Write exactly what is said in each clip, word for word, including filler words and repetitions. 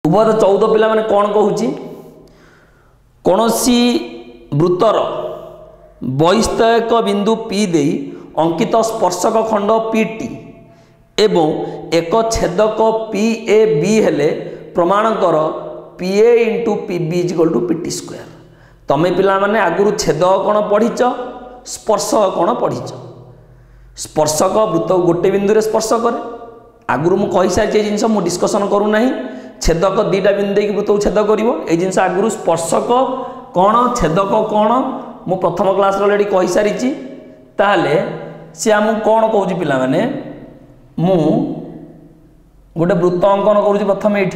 उभद चौदह पिला माने कौन कहूँ कौन सी वृत्तर वैस्तयक बिंदु पी दे अंकित स्पर्शक खंड पी टी एवं एक छेदक पी ए बी हेले प्रमाण कर P A into P B equal to P T square. तमें पिला माने आगुरु छेदक कौन पढ़ीच स्पर्शक कौन पढ़ीच। स्पर्शक वृत्त गोटे बिंदु रे स्पर्श करे आगुरु मु कहि सारी जिनस मु डिस्कशन करू नाही। छेदक दीटा बिंदु देकी वृत्त छेद करिवो ए जिनस आगुरु स्पर्शक कौन छेदक कौन मु प्रथम क्लास रे ऑलरेडी कहि सारी छि। ताहले से आमु कौन कहूँ पिला माने मु गोटे वृत्त अंकन करूँ प्रथम ये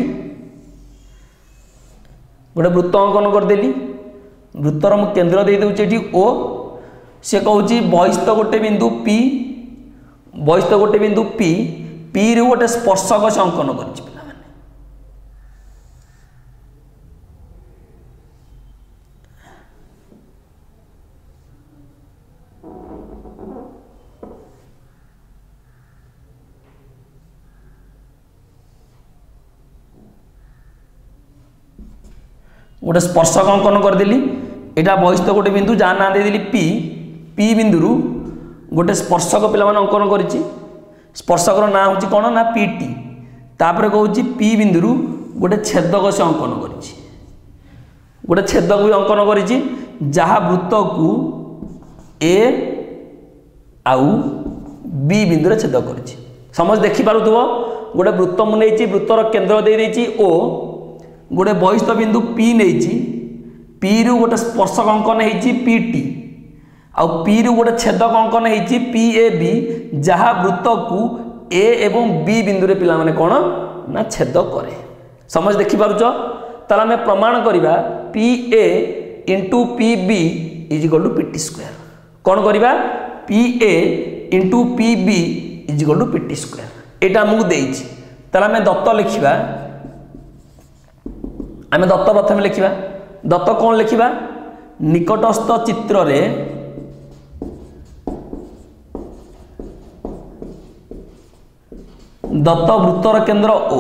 गोटे वृत्त अंकन करदेली वृत्तर मु केन्द्र दे दूचे ओ से कहूँ बहिस्थ गोटे बिंदु पी बहिस्थ गोटे बिंदु पी पी रु गोटे स्पर्शक से अंकन कर गोटे स्पर्शक अंकन करदेली यहाँ बहिस्थ गोटे बिंदु जहाँ ना देदेली पी पी बिंदु रु गोटे स्पर्शक पिला माने अंकन करिछि। स्पर्शक ना हूँ कौन ना पी टी तापर कहूँ पी बिंदु रु गोटे छेदक से अंकन करिछि गोटे छेदक भी अंकन करिछि जहाँ वृत्त को ए आउ बी बिंदु रे छेद करिछि। समझ देखि पारुथबो गोटे वृत्त मु नेछि वृत्तर केंद्र दे देछि ओ गोटे बहिस्थ बिंदु पी नहीं पी रु गोटे स्पर्शक अंकन होती पी टी आउ पी रु गोटे छेदक अंकन होती पी ए बी जहाँ वृत्त को ए एवं बी बिंदु रे पिला माने कौन ना छेद करे। समझ देखि पारुछ ताला हमें प्रमाण करवा P A into P B is equal to P T square. कौन करवा P A into P B is equal to P T square. यहाँ आमको देछि ताला हमें दत्त लिखिबा आम दत्त प्रथम लिखा दत्त कौन लिखा निकटस्थ चित्र रे दत्त वृत्तर केंद्र ओ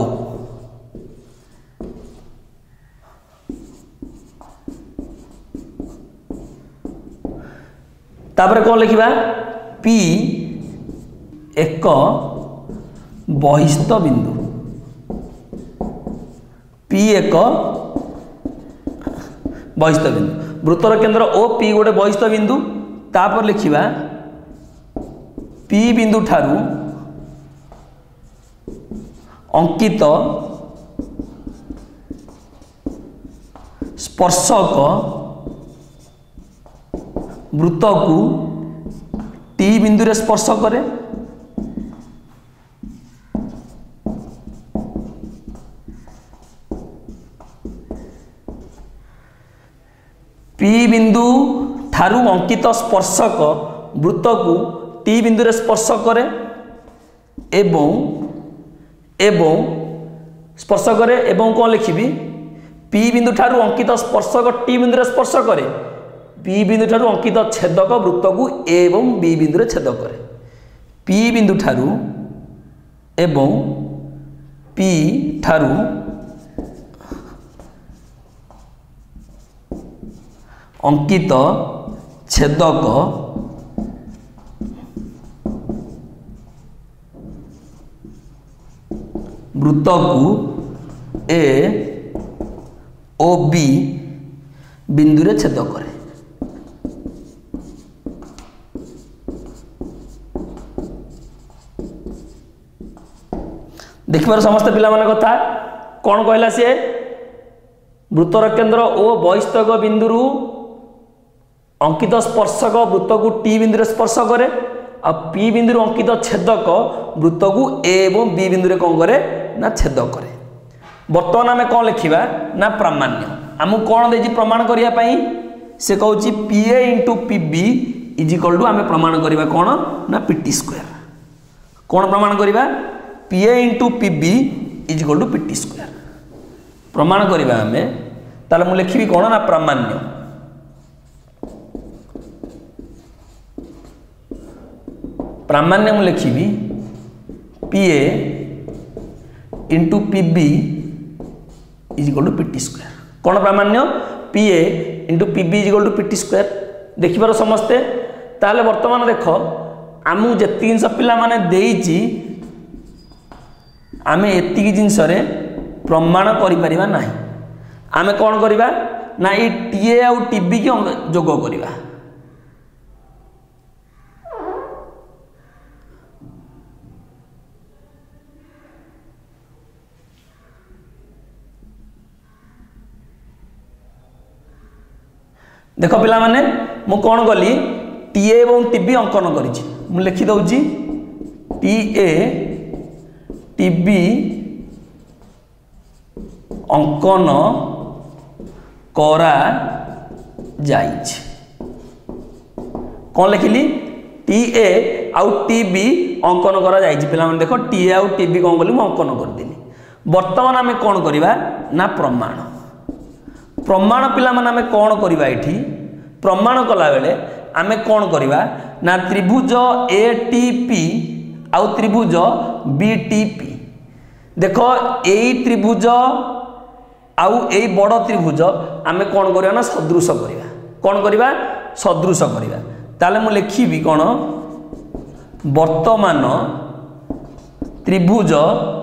तापर कौन लिखा पी एक बहिस्थ बिंदु पी एक बहिस्थ बिंदु वृत्तर केंद्र ओ पी गोटे बहिस्थ बिंदु तापर लिखिबा पी बिंदु ठारू अंकित स्पर्शक वृत्त को टी बिंदु रे स्पर्श करे पी बिंदु ठारू अंकित स्पर्शक वृत्त को टी बिंदु रे स्पर्श करे एवं एवं स्पर्श करे एवं कौन लिखिबी पी बिंदु ठारू अंकित स्पर्शक टी बिंदु रे स्पर्श करे पी बिंदु ठारू अंकित छेदक वृत्त को एवं बी बिंदु रे छेद करे पी बिंदु ठारू एवं पी ठारू अंकित छेदक वृत्त को ए ओ बी बिंदु रे छेद करे। देखिबार समस्त पिला माने कथा कौन कहला सी वृत्तर केंद्र ओ बहिस्थक बिंदु रु अंकित स्पर्शक वृत्त को टी बिंदु रे स्पर्श करे आ पी बिंदु अंकित छेदक वृत्त को ए एवं बी बिंदु रे कौन करे ना छेद करे। बर्तमान आम कौन लिखा ना प्रामाण्य आमको कौन दे प्रमाण करने से कहूँ P A into P B is equal to आम प्रमाण करवा कौन ना पी टी स्क्वायर। कौन प्रमाण करवा P A into P B is equal to P T square प्रमाण करवा आम ताले मु लिखी कौन ना प्रामाण्य प्रामाण्य मु लिखी P A into P B is equal to PT square कौन प्रामाण्य P A into P B is equal to PT square देखिपार समस्ते ताले वर्तमान देख आमु जेति जिनस पिला माने देइची आमे एतिकी जिनस रे प्रमाण करि परिबा नाही आमे कोन करिबा ना ई टीए आउ टीबी की जोग करिबा देख पिला माने मु कौन कली टीए और टीबी अंकन करिछि मु लिखि दउछि टीए टीबी अंकन करा जाइछि कौन लिखिली टीए आउ टीबी अंकन करा जाइछि पिला माने देखो टीए आउ टीबी कौन कली मु अंकन कर देली वर्तमान आमे कौन करिबा ना प्रमाण प्रमाण पिला माने आमे कौन करिबा एठी प्रमाण कला बेले आमे कौन करिबा ना त्रिभुज ए टी पी आउ त्रिभुज बी टी पी देखो एई त्रिभुज आउ एई बड़ त्रिभुज आमे कौन करिबा ना सदृश करिबा कौन करिबा सदृश करिबा ताले मु लिखिबी कौन वर्तमान त्रिभुज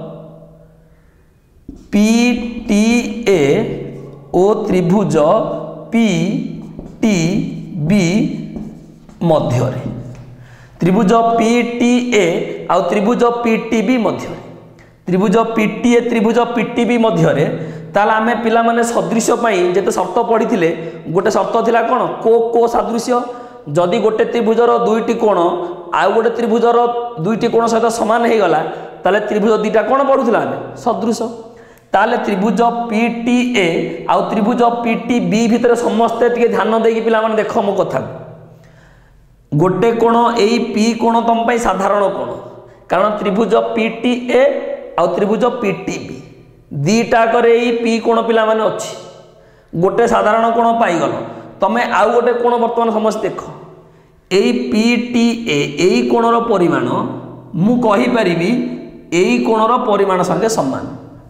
पी टी ए ओ त्रिभुज पी टी बी मध्य त्रिभुज पी टी ए आउ त्रिभुज पी टी बी मध्य त्रिभुज पी टी ए त्रिभुज पी टी बी मध्य ताला आमे पिला माने सदृश पई जेते शर्त पढ़ी थिले गोटे शर्त थिला कोन को को सदृश्य जदि गोटे त्रिभुजर दुईटी कोण आउ गोटे त्रिभुजर दुईटी कोण सहित समान हे गला ताले त्रिभुज दुईटा कोण पढुथिला आमे सदृश ताले त्रिभुज पी टी ए आउ त्रिभुज पी टी बी भितर समस्त टिके ध्यान देकी पिला माने देख मो कथा गोटे कोण एई पी कोण तम पई साधारण कोण कारण त्रिभुज पी टी ए आउ त्रिभुज पी टी बी दीटा करे एई पी कोण पिला माने अछि गोटे साधारण कोण पाई गलो तमे आउ गोटे कोण वर्तमान समस्त देख एई पी टी ए एई कोणर परिमाण मु कहि परिबी एई कोणर परिमाण संगे समान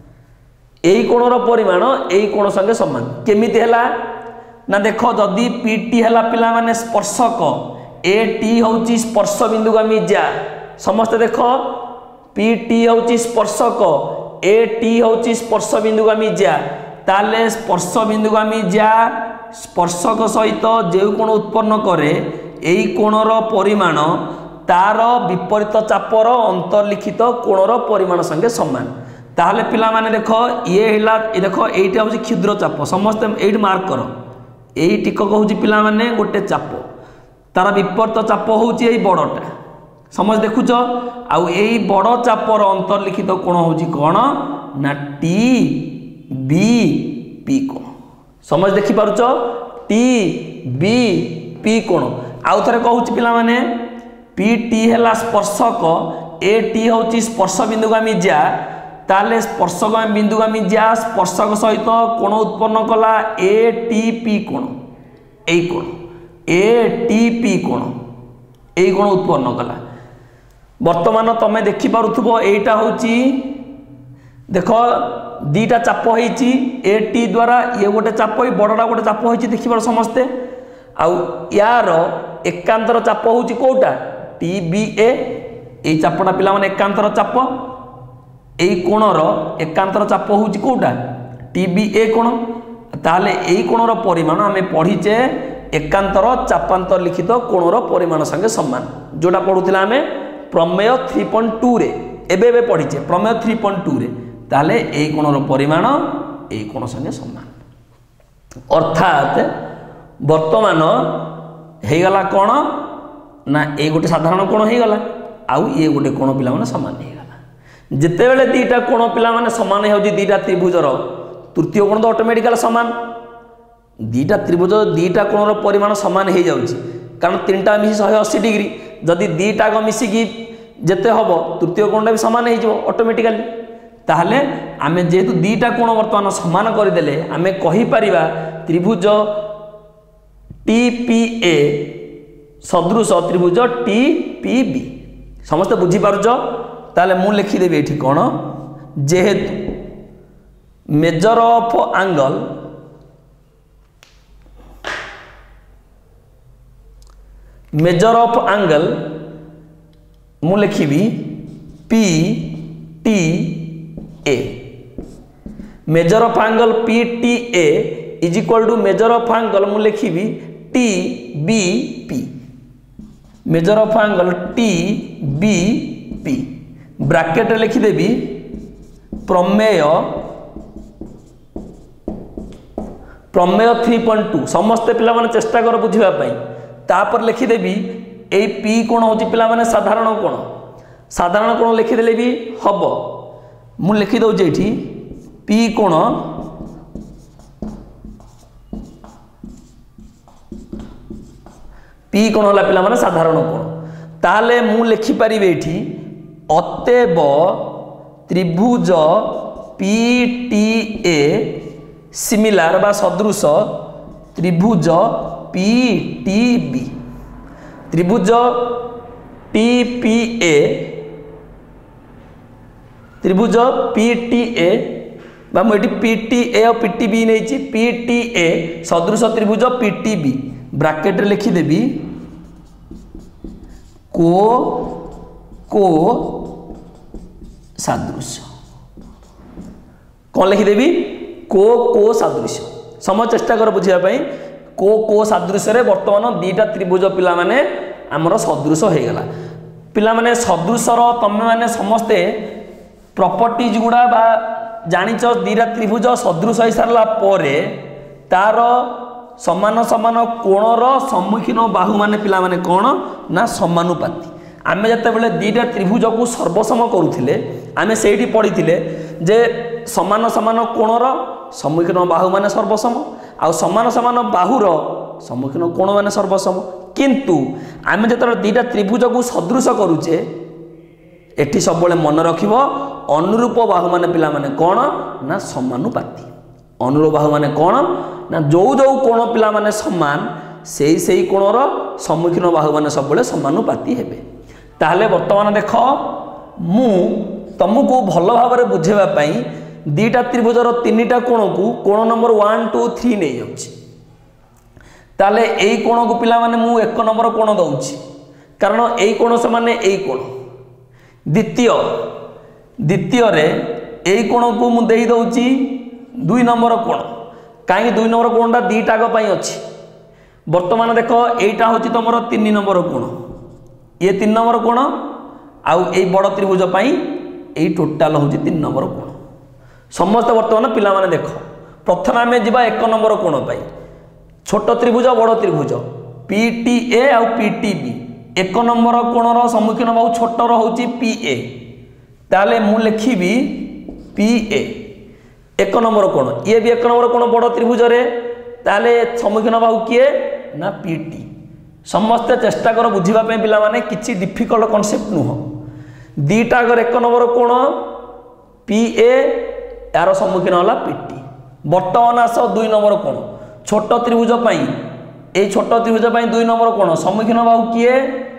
एई कोणर परिमाण एई कोण संगे समान केमिति हैला ना देखो जदि पीटी हैला पिला माने स्पर्शक ए टी होची स्पर्श बिंदुगामी ज्या समस्त देखो पीटी होची स्पर्शक ए टी होची स्पर्श बिंदुगामी ज्या ताले स्पर्श बिंदुगामी ज्या स्पर्शक सहित जे कोण उत्पन्न करे एई कोणर परिमाण तार विपरीत चापर अंतर्लिखित कोणर परिमाण संगे समान ताहले पिला माने देखो ये हिला देखो एइटा होची क्षुद्र चाप समस्त एइट मार्क करो एइ टिकक होची पिला माने गोटे चाप तार विपरीत चाप होची एइ बड़टा समझ देखुच आउ एइ बड़ चापर अंतर्लिखित कोण होची कोण ना टी बी पी कोण समझ देखि पारुच टी बी पी कोण आउ थरे कहूची पिला माने पी टी हैला स्पर्शक ए टी होची स्पर्श बिंदुगामी ज्या ताले स्पर्शक बिंदुगामी ज्या स्पर्शक सहित कोण उत्पन्न कला ए टी पी कोण एई कोण ए टी पी कोण एई कोण उत्पन्न कला वर्तमान तमे देखि पारुथबो एइटा होची देखो दीटा चाप होईची ए टी द्वारा ये गोटे चाप होई बडडा गोटे चाप होईची देखि पार समस्ते आउ यार एकांतर चाप होची कोटा टी बी ए एई चापटा पिला माने एकांतर चाप एई कोणर एकांतर चाप होची कोटा टी बी ए कोण ताले एई कोणर परिमाण आमे पढिचे एकांतर चापांतर लिखित कोणर परिमाण संगे समान जोटा पढुथिला आमे प्रमेय थ्री पॉइंट टू रे एबे एबे पढिचे प्रमेय थ्री पॉइंट टू रे ताले एई कोणर परिमाण एई कोण संगे समान अर्थात वर्तमान हे गला कोण ना ए गोटे साधारण कोण हे गला आउ ए गोटे कोण पिला माने समान हे गला जेते बेले दीटा कोण पिला माने समान हेउजी दीटा त्रिभुजर तृतीय कोण तो ऑटोमेटिकली समान दीटा त्रिभुज दीटा कोणर परिमाण समान हे जाउची कारण तीनटा मिसी एक सौ अस्सी डिग्री जदि दीटा को मिसी की जेते हबो तृतीय कोणटा भी समान हे जिवो ऑटोमेटिकली ताहले आमे जेतु दीटा कोण वर्तमान समान कर देले आमे कहि परिबा त्रिभुज टी पी ए सदृश त्रिभुज टी पी बी समस्त बुझी पारुछ ताले मु लिखि देबे एठी कोन जेहेतु measure of angle measure of angle मु लिखिबी P T A measure of angle P T A is equal to measure of angle मु लिखिबी T B P measure of angle T B P bracket लिखिदेवी प्रमेय प्रमेय three point two समस्ते पिला माने चेष्टा कर बुझिबा पई तापर लिखिदेवी ए पी कोण होची पिला माने साधारण कोण साधारण कोण लिखिदेले भी हबो मु लिखि दउ जेठी पी कोण पी कोण होला पिला माने साधारण कोण ताले मु लिखि परिबे एठी अतएव त्रिभुज पी टी ए सिमिलार बा सदृश त्रिभुज पी टी बी त्रिभुज टी पी ए त्रिभुज पी टी ए बा मुझे पी टी ए और पी टी बी नहीं पी टी ए सदृश त्रिभुज पी टी बी ब्रैकेट लिखिदेवी को को सादृश्य कौन लिखिदेवी को को सादृश्य समय चेष्टा कर बुझापी को को सादृश्य बर्तमान दीटा त्रिभुज पिला माने आमर सदृश हो गला पिला माने सदृशर तमें माने समस्ते प्रॉपर्टीज गुड़ा बा जानिच दीटा त्रिभुज सदृश हो सारा पर तार समान समान कोणर सम्मुखीन बाहु माने पिला माने कौन ना समानुपाती आमे जते दीटा त्रिभुज को सर्वसम करुथिले आमे सेठी पढ़ी जे समान समान कोणर सम्मुखीन बाहु माने सर्वसम आ समान समान बाहुर सम्मुखीन कोण माने सर्वसम किंतु आमे जते दीटा त्रिभुज को सदृश करुचे एठी सब मन रखिबो अनुरूप बाहु माने पिला माने कौन ना समानुपाती अनुरूप बाहु माने कौन ना जो जो कोण पिला माने समान से से कोणर सम्मुखीन बाहु माने सब समानुपाती हेबे ताहले वर्तमान देख मु तुमको भल भाव में बुझेबा पई दीटा त्रिभुजर तीनटा कोण को कोण नंबर वन टू थ्री नहीं जाउछि ताले एई कोण को पिला माने मु एक नंबर कोण दउछि कारण एई कोण समान एई कोण द्वितीय द्वितीय रे एई कोण को मु देई दउछि दुई नंबर कोण काई दुई नंबर कोणटा दीटा को पई अछि वर्तमान देख एईटा होछि तमरो तीन नंबर कोण ये तीन नंबर कोण आउ ए बड़ त्रिभुज पई एई टोटाल होछि तीन नंबर कोण समस्त वर्तमान पिला माने देख प्रथम आमे जिबा एक नंबर कोण पई छोट त्रिभुज बड़ त्रिभुज पी टी ए आउ पी टी बी एक नंबर कोणर सम्मुखीन बाहु छोटर होछि पी ए ताले मु लिखिबी पी ए एक नंबर कोण ये भी एक नंबर कोण बड़ त्रिभुज रे ताले सम्मुखीन बाहु किए ना पी टी समस्ते चेष्टा कर बुझिबा पे पिला माने किछि डिफिकल्ट कांसेप्ट नुह दीटा अगर एक नंबर कोण पी ए यार सम्मुखीन होला पी टी वर्तमान आस दुई नंबर कोण छोट त्रिभुज पई ए छोट त्रिभुज पई दुई नंबर कोण सम्मुखीन बाहु किए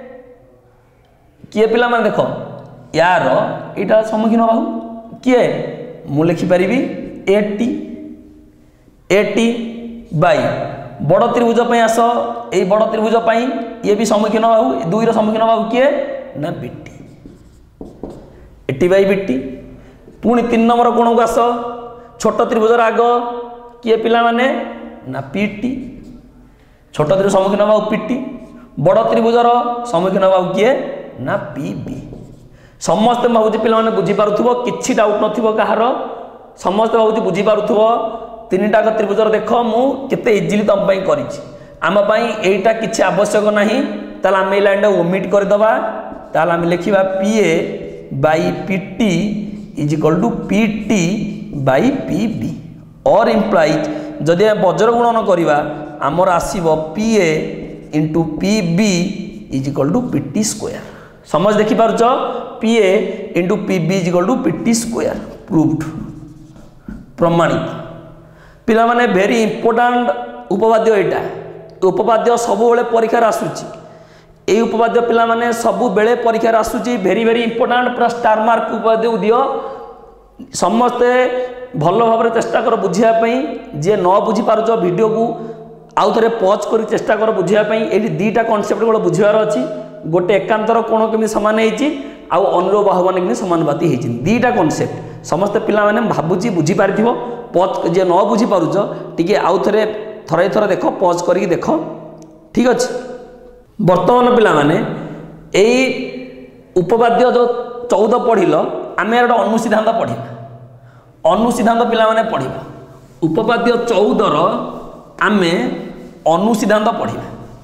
किए पिला माने देखो यार एटा सम्मुखीन बाहु किए मु लिखि परिबी एटी एटी बाई बड़ त्रिभुज पई आस ए बड़ त्रिभुज पई ये भी सम्मुखीन बाहु दुई रो सम्मुखीन बाहु किए ना बीटी एटी बाई बीटी पुणी तीन नंबर कोण को आस छोट त्रिभुजर आग किए पिला माने ना पीटी छोट त्रिभुज सम्मुखीन बाहु पीटी बड़ त्रिभुजर सम्मुखीन बाहु किए ना पीबी समस्त भावुची पिला माने बुझी पारुथबो किछि डाउट नथिबो कहार समस्त भावुची बुझी पारुथबो तीनटा त्रिभुजर देख मु केते इजिली तम पई करिछि आम पई एटा किछि आवश्यक नाही ताला हम ए लाइन ओमिट कर दबा ताला हम लिखिबा PA by PT is equal to PT by PB और इंप्लाइज जदि वज्र गुणन करिबा हमर आसीबो PA into PB is equal to PT square समझ देखि पारछ PA into PB is equal to PT square proved प्रमाणित पिला माने वेरी इंपोर्टेंट उपपाद्य एटा उपपाद्य सब बेले परीक्षा आसुची ए उपपाद्य पिला माने सब बेले परीक्षा आसुची वेरी वेरी इंपोर्टेंट पूरा स्टार मार्क उपपाद्य दियो समस्ते भल भाव चेष्टा कर बुझापी जी न बुझीपार वीडियो को आउ थे पज कर चेष्टा कर बुझापी ये दुईटा कनसेप्ट गोटे बुझार अच्छी गोटे एकांतर कोण केमी सामान होती आउ अनुलोम बाहुमान केमी समानुपाती होती दुईटा कनसेप्ट समस्त पिला माने भाबुची बुझी पारि पज जे न बुझी पारुच टिके आउ थे थरे थर देख पज करके देख ठीक अच्छे। बर्तमान पिला माने एई उपपाद्य जो चौदह पढ़िल आम गोटे अनुसिद्धांत पढ़ा अनुसिद्धांत पिला माने पढ़ा उपपाद्य चौदह आम अनुसिद्धांत पढ़ा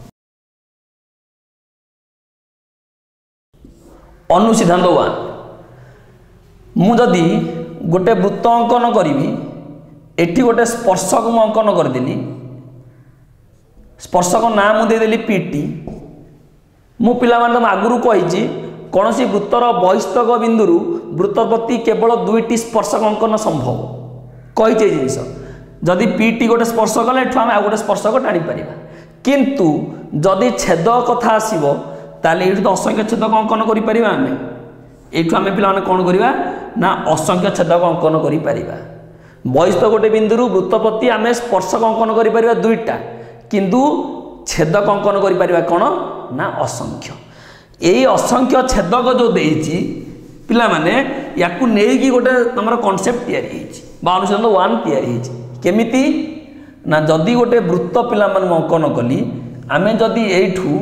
अनुसिद्धांत वन मुझे गोटे वृत्त अंकन करी एठी गोटे स्पर्शक मु अंकन करदेली स्पर्शक ना मुदेदेली पीटी मु पिला माने आगुरु कही कौन सी वृत्तर बहिस्तक बिंदु वृत्त प्रति केवल दुईटी स्पर्शक अंकन संभव कही जिनस जदि पीटी गोटे स्पर्श कले आम आउ गोटे स्पर्शक टाणी पार किंतु जदि छेद कथा आसो ताले ये तो असंख्य छेदक अंकन करें आम ये आम पे कौन करवा ना असंख्य छेदक अंकन कर बहिस्थ गोटे बिंदु वृत्त प्रति आम स्पर्शक अंकन कर दुईटा किंतु छेदक अंकन कर कौन ना असंख्य यही असंख्य छेदक जो देती पिला माने याकू नेकी गोटे तुम कनसेप्ट तैयारी अनुसंधान वन तैयारी केमिति ना जदि गोटे वृत्त पिला माने अंकन कली आम जदि एठू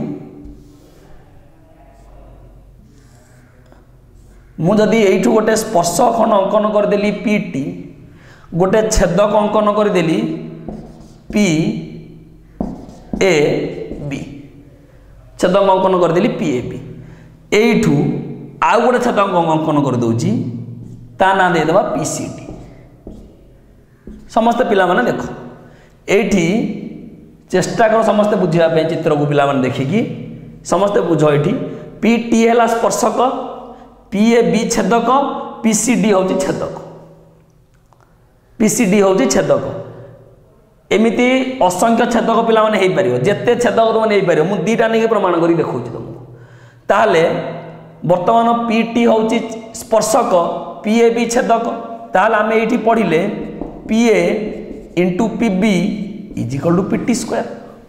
मुझे एठू गोटे स्पर्श खंड अंकन करदेली पीटी गोटे छेदक अंकन करदेली पी ए बी छेदक अंकन करदेली पी ए बी एठू आउ गोटे छेदक अंकन करदे ता ना देदेबा पी सी डी समस्त पिला माने देख एठी चेष्टा कर समस्ते बुझापी चित्र को पिला माने देखिकी समस्ते बुझ एठी पी टी है स्पर्शक पी ए बी छेदक पी सी डी हूँ छेदक पी सी डी हूँ छेदक एमती असंख्य छेदक पिला माने हो पार जिते छेदक तुम नहीं पार मुझे दुईटा नहीं प्रमाण कर देखा तुमको ताहले बर्तमान पी टी हूँ स्पर्शक पी ए बी छेदक ताहले आम ये पढ़िले P A into P B is equal to P T square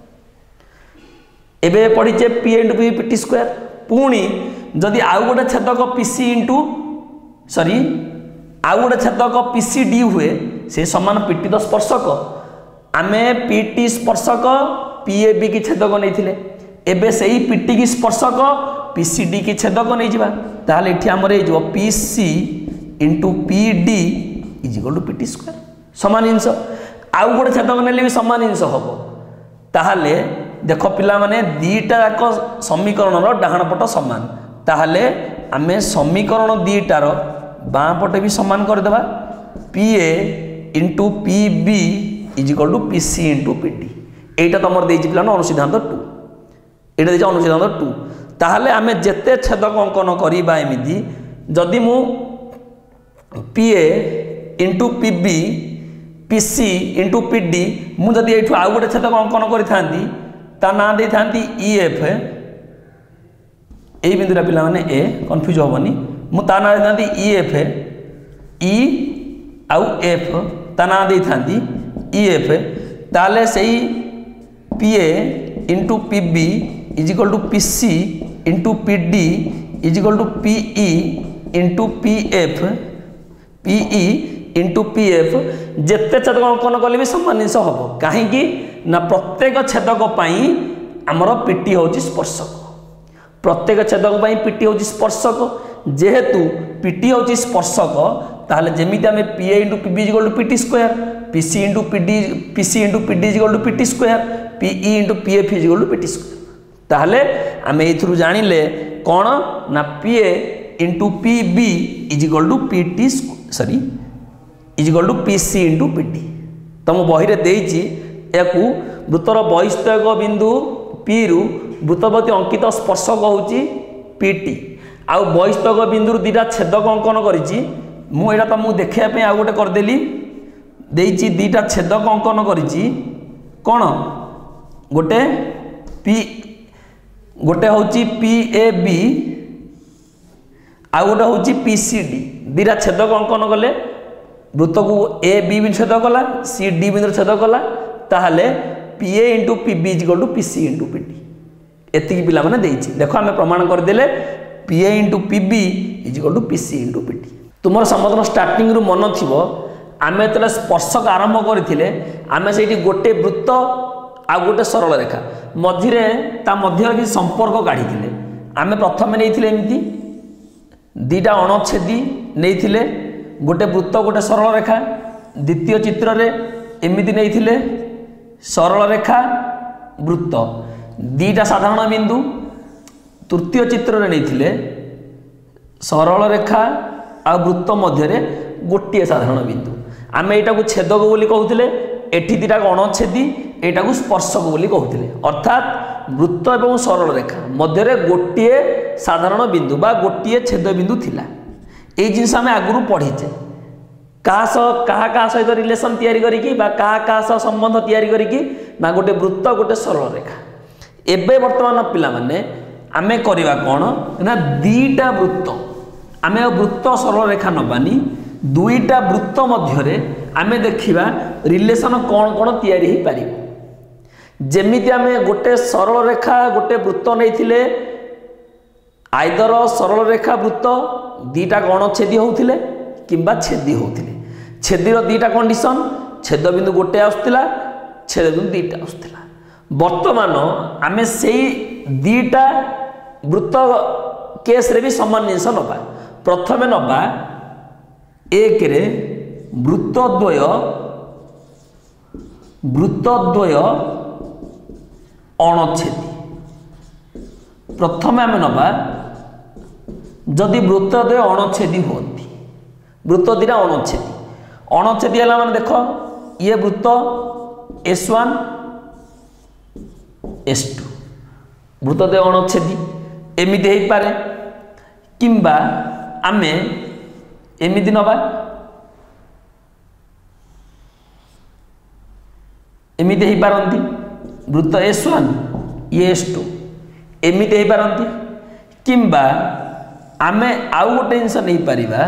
एवं पढ़ीचे P into P P T square पुणी जदि आउ गोटे छेदक पीसी इंटू सॉरी आउ गोटे छेदक पीसी डी हुए से समान पीटी तो स्पर्शक आम पीटी स्पर्शक पी ए बी की छेदक नहीं एबे से ही पीटी की स्पर्शक पीसी डी की छेदक नहीं जावा ताहले इठी हमर हे जो PC into P D is equal to PT square समान जिनस आउ गोटे छेदक नेले भी समान जिनस हम ताहले देख पिला माने दीटा जाक समीकरण डाहाण पट समान ताहले आमे समीकरण दीटार बाँ पटे भी समान करदेबा P A into P B is equal to P C into P D एटा तुम देती पिला अनुसिद्धांत टू एटा देती अनुसिद्धांत टू ताहले आमे जेते छेदक अंकन करिबा एमिति जदि मु P A into P B P C into P D मुझे ये आउ गोटे छेदक अंकन करी ता ना दे था ई एफ यही बिंदुरा पिला माने ए कन्फ्यूज हेनी मु ता ना दे था ई एफ ई आउ एफ ता ना दे था ई एफ ताले सही P A into P B is equal to P C into P D is equal to P E into P F P E into P F जिते छेदक अंकन कले भी समान जिन हम कहीं ना प्रत्येक छेदक आमर पीटी हूँ स्पर्शक प्रत्येक छेदक पीटी हूँ स्पर्शक जेहेतु पीटी हूँ स्पर्शक ताहले जेमिति आम P A into P B equal to P T square P C into P D P C into P D equal to P T square P E into P F equal to P T square ताहले आम ये जानिले कौन ना P A into P B is equal to P T sorry is equal to P C into P T तुम बही देती या वृत्तर बहिस्तक बिंदु पी रु वृत्तप्रति अंकित स्पर्शक हूँ पी टी आउ बहिस्तक बिंदु दुईटा छेदक अंकन करी मुझा तुमको देखापी आउ गोटे करदेली देती दुईटा छेदक अंकन करी कौन गोटे पी गोटे हूँ पी ए बी आउ गोटे हूँ पीसीडी दीटा छेदक अंकन कले वृत्त को ए बी बिंदु छेद कला सी डी बिंदु छेद कला ताहले PA into PB is equal to PC into PD एतिकी पिला माने देइछि देखो आमे प्रमाण कर देले PA into PB is equal to PC into PD तुमर समतन स्टार्टिंग रु मन थिबो आमे तले स्पर्शक आरंभ करथिले आमे सेठी गोटे वृत्त आ गोटे सरल रेखा मझिरे ता मध्य कि संपर्क काढिथिले आमे प्रथमे नेइथिले एमिति दीटा अणछेदी नेइथिले गोटे वृत्त गोटे सरल रेखा द्वितीय चित्र रे एमिति नेइथिले सरल रेखा वृत्त दीटा साधारण बिंदु तृतीय चित्र रे नेइथिले सरल रेखा आ वृत्त मध्य रे गोटे साधारण बिंदु आमे एटा को छेदक बोली कहउथिले एठी दीटा अणछेदी एटा को स्पर्शक बोली कहउथिले अर्थात वृत्त एवं सरल रेखा मध्य रे गोटे साधारण बिंदु बा गोटे छेद बिंदु थिला ए जिनस आमे आगुरु पढिचे कहा सह कहा कहा सहित रिलेशन तैयारी करिकी बा कहा कहा सह संबंध तैयारी करिकी ना गोटे वृत्त गोटे सरल रेखा एबे वर्तमान पिला माने आमे करिवा कोन ना दीटा वृत्त आमे वृत्त सरल रेखा नबानी दुईटा वृत्त मध्य आमे देखिबा रिलेशन कौन कौन तैयारी ही पारिबो जेमिति आमे गोटे सरल रेखा गोटे वृत्त नैथिले आइदर सरल रेखा वृत्त दीटा गणछेदी होउथिले किंबा छेदी होउथिले छेदीर दीटा कंडीशन छेद बिंदु गोटे आउस्तिला छेद बिंदु दीटा आउस्तिला वर्तमान आमे सेई दीटा वृत्त केस रे भी समान जिनस नबा प्रथमे नबा एक रे वृत्तद्वय वृत्तद्वय अणछेदी प्रथमे आम नबा जदि वृत्तद्वय अणछेदी होती वृत्त दीटा अणछेदी अणछेदी है माने देख ये वृत्त एस वन एस टू वृत्तद्वय अणछेदी एमिति हो पारे किंबा आमे एमिति नबा एमिति हो पारती वृत्त एस वन ये एस टू एमिति हो पारती किंबा आमे आउ गोटे जिनस नहीं पारिबा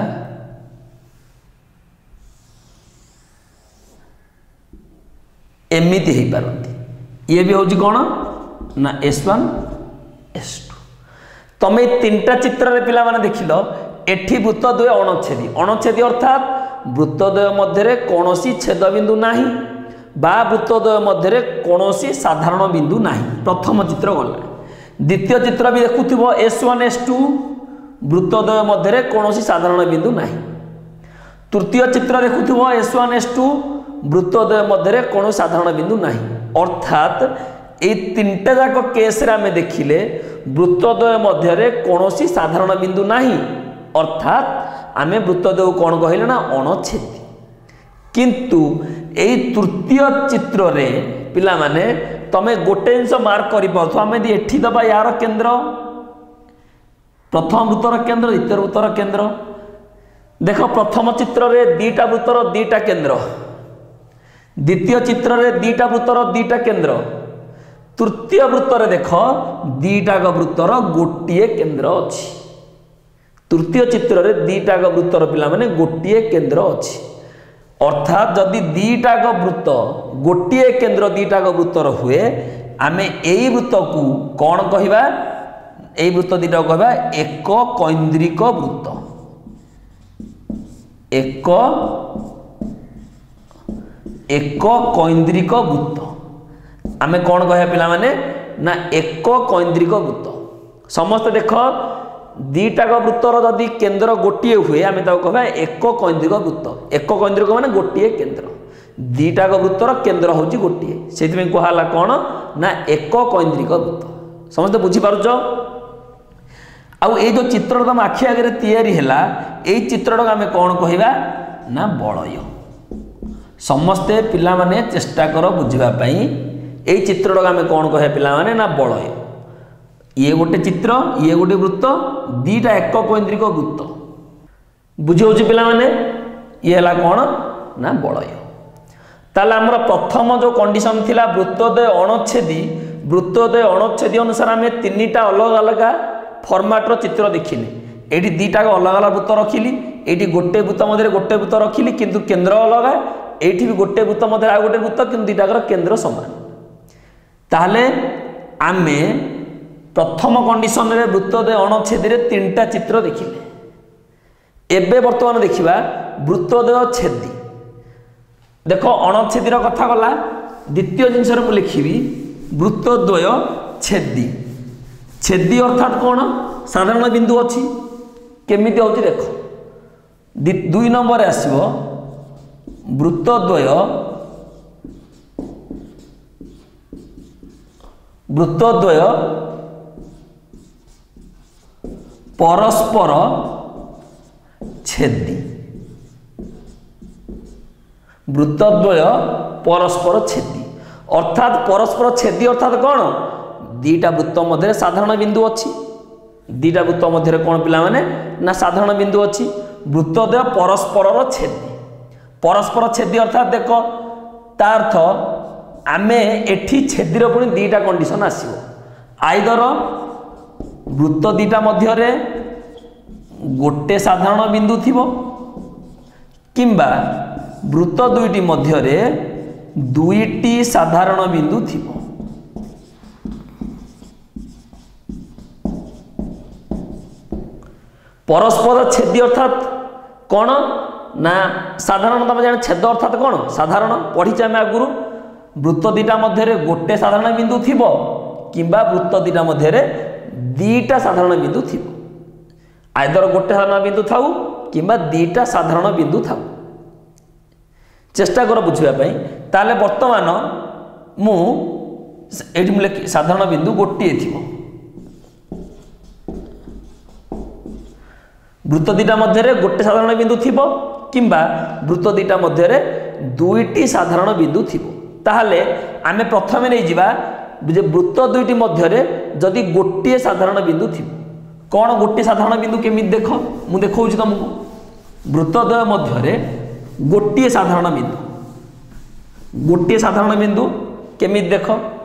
एमिति हो पारती ये भी होची कौन ना एस वन एस टू तमे तीनटा चित्र रे पिला माने देखिलो एठी वृत्तद्वय अणछेदी अणछेदी अर्थात वृत्तद्वय मध्य कौनसी छेद बिंदु नाही बा वृत्तद्वय मध्य कौनसी साधारण बिंदु नाही प्रथम चित्र गला द्वितीय चित्र भी देखुथिबो एस वन एस टू वृत्तद्वय मध्य कौनसी साधारण बिंदु नाही तृतीय चित्र देखुथिबो एस वन एस टू वृत्तद्वय मध्य कौनसी साधारण बिंदु नाही अर्थात ए तीनटा जाक केस रे आमे देखिले वृत्तद्वय मध्य कौनसी साधारण बिंदु नाही अर्थात आमे वृत्तद्वय कौन कहले ना अणछेदी किंतु एई तृतीय चित्र रे पिला माने तमे गोटे जिनस मार्क करि पाथो आमे दि एठी दबा यार केंद्र प्रथम वृत्तर केंद्र द्वितीय वृत्तर केंद्र देख प्रथम चित्र रे दीटा वृत्तर दीटा केंद्र द्वितीय चित्र रे दीटा वृत्तर दीटा केंद्र तृतीय वृत्तर देख दीटाक वृत्तर गोटे केंद्र अच्छी तृतीय चित्र रे दीटाक वृत्तर पिला माने गोटे केंद्र अच्छी अर्थात जदि दीटाक वृत्त गोटे केंद्र दीटाक वृत्तर हुए आमे एई वृत्त को कौन कहिबा एई वृत्त दीटा कहबा एक कैंद्रिक वृत्त एक एक कैंद्रिक वृत्त आमे कौन कह पिला माने ना एक कैंद्रिक वृत्त समस्त देख दीटाक वृत्तर जदि केंद्र गोटे हुए आमे ताको कहबा एक कैंद्रिक वृत्त एक कैंद्रिक माने गोटे केंद्र दीटाक वृत्तर केंद्र होची गोटे सेति में कहला कोन ना एक कैंद्रिक वृत्त समस्त बुझी पारुछ आउ ए जो चित्र तम आखि आगे तैयारी हैला ए चित्रटा आमे कौन कहबा ना बलय समस्ते पिला माने चेष्टा कर बुझिबा पई ए चित्रटा आमे कौन कहे पिला माने ना बलय ये गोटे चित्र ये गोटे वृत्त दीटा एक कैंद्रिक वृत्त बुझी होची पिला माने ये हला कौन ना बलय ताले हमर प्रथम जो कंडीशन थिला वृत्तद्वय अणछेदी वृत्तद्वय अणछेदी अनुसार आमे तीनटा अलग अलग फॉर्मेट रो चित्र देखिले ये दुईटा अलग अलग वृत्त रखिली ये गोटे वृत्त मध्य गोटे वृत्त रखिली किंतु केन्द्र अलग ये भी गोटे वृत्त मध्य आ गोटे वृत्त कि दुईटाकर केन्द्र समान ताहले आमे प्रथम कंडीशन रे वृत्तद्वय अणछेदी तीन टा चित्र देखिले एबे वर्तमान देखिबा वृत्तद्वय छेदी देख अणछेदीर कथा गला द्वितीय जिनस मु लिखिबी वृत्तद्वय छेदी छेदी अर्थात कौन साधारण बिंदु अच्छी केमिति होची देख दुई नंबर आसीबो वृत्तद्वय वृत्तद्वय परस्पर छेदी वृत्तद्वय परस्पर छेदी अर्थात परस्पर छेदी अर्थात कौन दीटा वृत्त मध्य साधारण बिंदु अच्छी दीटा वृत्त मध्य कौन पिला माने ना साधारण बिंदु अच्छी वृत्तद्वय परस्पर छेदी परस्पर छेदी अर्थात देख ता अर्थ आमे एठी छेदीर पुणी दीटा कंडीशन आसीबो आइदर वृत्त दीटा मध्य गोटे साधारण बिंदु थिबो किंबा वृत्त दुईटी मध्य दुईटी साधारण बिंदु थिबो परस्पर छेदी अर्थात कौन ना साधारण तुम जान छेद अर्थात कौन साधारण पढ़ी आम आगुरी वृत्त दीटा मध्य गोटे साधारण बिंदु थिबो किंबा वृत्त दीटा मध्य दीटा साधारण बिंदु थिबो आइदर गोटे साधारण बिंदु थाउ किंबा दीटा साधारण बिंदु थाउ चेष्टा कर बुझापी ताले वर्तमान मु ये साधारण बिंदु गोटे थी वृत्त दीटा मध्य गोटे साधारण बिंदु थिबो किंबा वृत्त दीटा मध्य दुईटी साधारण बिंदु थिबो ताहले आमे प्रथमे नहीं जिबा जे वृत्त दुईटी मध्य जदि गोटे साधारण बिंदु थिबो कौन गोटे साधारण बिंदु केमी देख मु देखौछि तुमको वृत्तद्वय मध्य गोटे साधारण बिंदु गोटे साधारण बिंदु केमी देख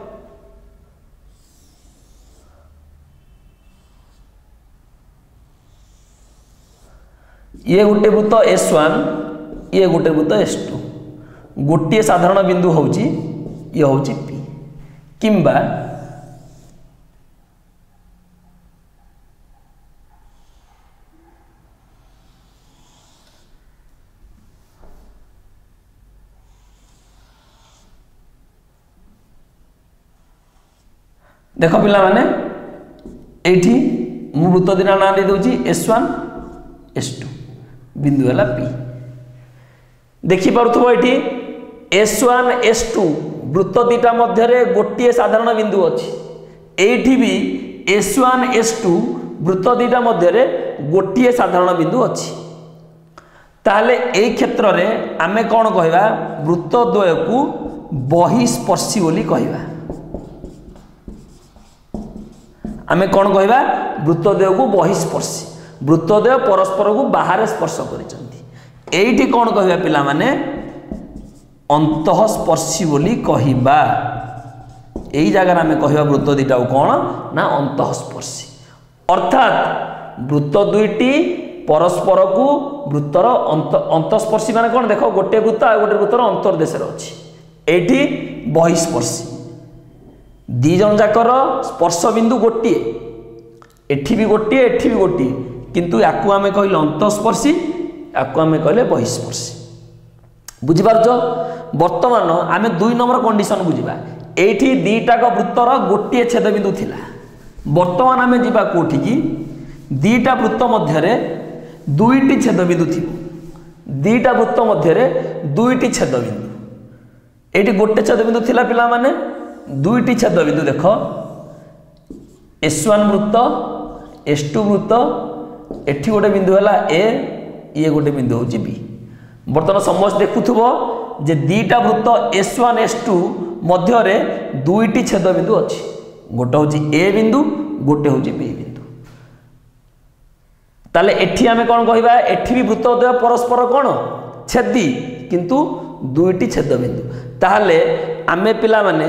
ये गोटे वृत्त एस वन ये गोटे वृत्त एस टू गोटे साधारण बिंदु होउची ये होउची पी किंबा देख पिला माने एठी मु वृत्त दिना ना दे दोची एस वन एस टू बिंदु वाला पी देखि पारुथबो एठी एस वन एस टू वृत्त दीटा मध्य गोटे साधारण बिंदु अच्छी एठी भी एस वन एस टू वृत्त दीटा मध्य गोटे साधारण बिंदु अच्छी ताहले एई क्षेत्र रे आमे कौन कहवा वृत्तद्वय को बहिस्पर्शी बोली कहवा आमे कौन कहवा वृत्तद्वय को बहिस्पर्शी वृत्तद्वय परस्पर को बाहर स्पर्श करिसंती एठी कौन कहवा पिला माने अंतःस्पर्शी बोली कहवा एई जगह आमे कहवा वृत्त दीटा कौन ना अंतःस्पर्शी अर्थात वृत्त दुईटी परस्पर को वृत्तर अंत अंतःस्पर्शी माने कौन देख गोटे वृत्त आ गोटे वृत्तर अंतर्देश अच्छी एठी बहिस्पर्शी दी जन जाकर स्पर्श बिंदु गोटे एठी भी गोटे एठी भी गोटे किंतु याकू आमे कहले अंतःस्पर्शी याकू आमे कहले बहिस्पर्शी बुझिपारछ वर्तमान आमे दुई नंबर कंडीशन बुझिबा एठी दीटा का वृत्तर गोटे छेद बिंदु थिला वर्तमान आमे जिबा कोठी की दीटा वृत्त मध्य दुईटी छेद बिंदु थिबो दीटा वृत्त मध्य दुईटी छेद बिंदु एठी गोटे छेद बिंदु थिला पिला माने दुईटी छेद बिंदु देख एस वन वृत्त एस टू वृत्त एठी गोटे बिंदु है ए ये गोटे बिंदु होची बी बर्तमान समस्त देखुथबो जे दीटा वृत्त एस वन एस टू मध्य दुईटी छेद बिंदु अच्छी गोटे होची ए बिंदु गोटे होची बी बिंदु ताले एठी आमे कोन कहबा एठी भी वृत्तद्वय परस्पर कोन छेदी किंतु दुईटी छेद बिंदु ताहले आमे पिला माने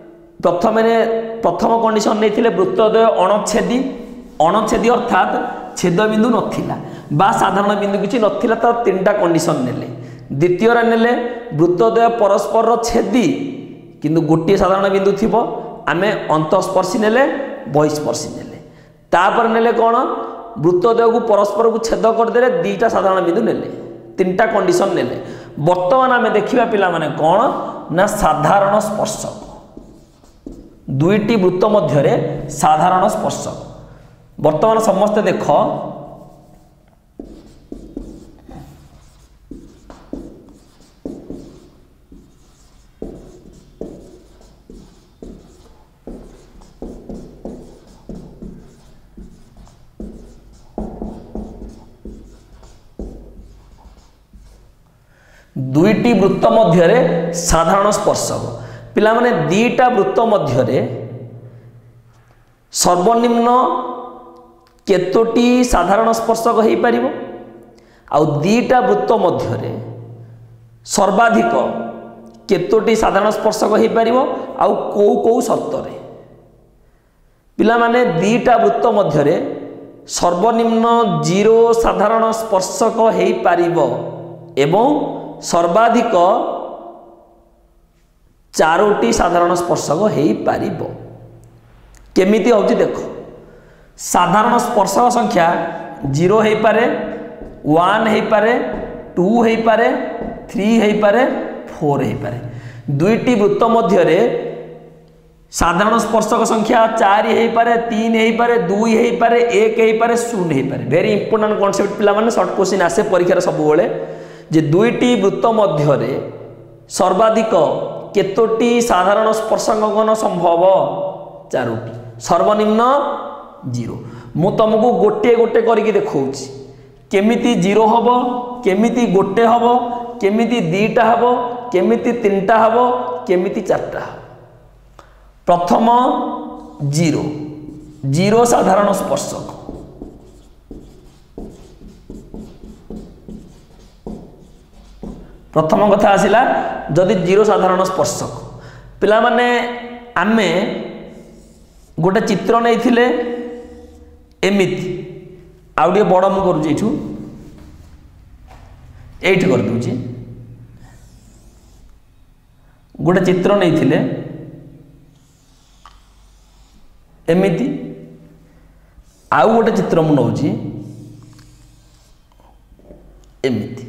प्रथम प्रथम कंडीशन नहीं वृत्तद्वय अणछेदी अणछेदी अर्थात छेद बिंदु नथिला बा साधारण बिंदु किछि नथिला तो तीनटा कंडीशन नेले द्वितीय रे नेले वृत्तद्वय परस्पर छेदी किंतु गोटे साधारण बिंदु थिबो आमे अंतस्पर्शी नेले बहिस्पर्शी नेले तापर नेले कोन वृत्तद्वय को परस्पर को छेद कर देले दीटा साधारण बिंदु नेले तीनटा कंडीशन नेले वर्तमान आमे देखिबा पिला माने कोन ना साधारण स्पर्शक दुईटी वृत्त मध्य रे साधारण स्पर्शक वर्तमान समस्त देख दुईटी वृत्त मध्य रे साधारण स्पर्शक पिला माने दीटा वृत्त मध्य रे सर्वनिम्न केतोटी साधारण स्पर्शक हो पारिबो आउ दीटा वृत्त मध्य रे सर्वाधिक केतोटी साधारण स्पर्शक हो पारिबो आउ को को शर्त रे पिला माने दीटा वृत्त मध्य रे सर्वनिम्न जीरो साधारण स्पर्शक हो पारिबो एवं सर्वाधिक चारोटी साधारण स्पर्शक हो पारिबो केमिति होची देखो साधारण स्पर्शक संख्या जीरो हो पारे वन हो पारे टू हो पारे थ्री हो पारे फोर हो पारे दुईटी वृत्त मध्य रे साधारण स्पर्शक संख्या चार हो पारे तीन हो पारे दुई हो पारे एक हो पारे शून्य हो पारे वेरी इंपोर्टेंट कॉन्सेप्ट पिला माने शॉर्ट क्वेश्चन आसे परीक्षा सब बेले जे दुईटी वृत्त मध्य रे सर्वाधिक केतोटी साधारण स्पर्शकगण संभव चारोटी सर्वनिम्न जीरो मु तुमको गोटे गोटे करके देखौछि केमिति जीरो हबो केमिति गोटे हबो केमिति दीटा हबो केमिति तीनटा हबो केमिति चारटा हबो प्रथम जीरो जीरो साधारण स्पर्शक प्रथम कथा आसिला जदि जीरो साधारण स्पर्शक पिला माने आमे गोटे चित्र नहीं थिले एमिति आउ टे बड़ मु करूँ एठू एठी कर दूची गोटे चित्र नहीं थिले एमिति आउ गोटे चित्र मु नौची एमिति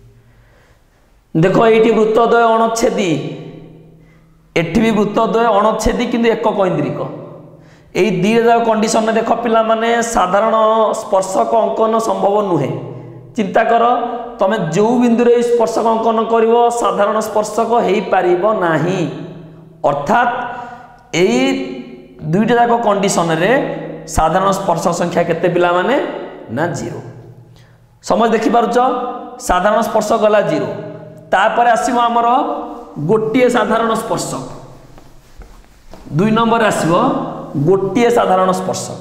देखो ये वृत्तद्वय अणच्छेदी एठी भी वृत्तद्वय अणच्छेदी किंतु एक कैंद्रिक यही दीटा कंडीशन देख पिला माने साधारण स्पर्शक अंकन संभव नुहे चिंता कर तमे जो बिंदु रे स्पर्शक अंकन करिवो साधारण स्पर्शक हेई पारिबो नाही अर्थात यही दुईटा जाक कंडीशन रे साधारण स्पर्शक संख्या केते पिला माने ना जीरो समझ देखि पारुछ साधारण स्पर्शक गला जीरो तापर आसीबो हमर गोटिए साधारण स्पर्शक दुई नंबर आसीबो गोटिए साधारण स्पर्शक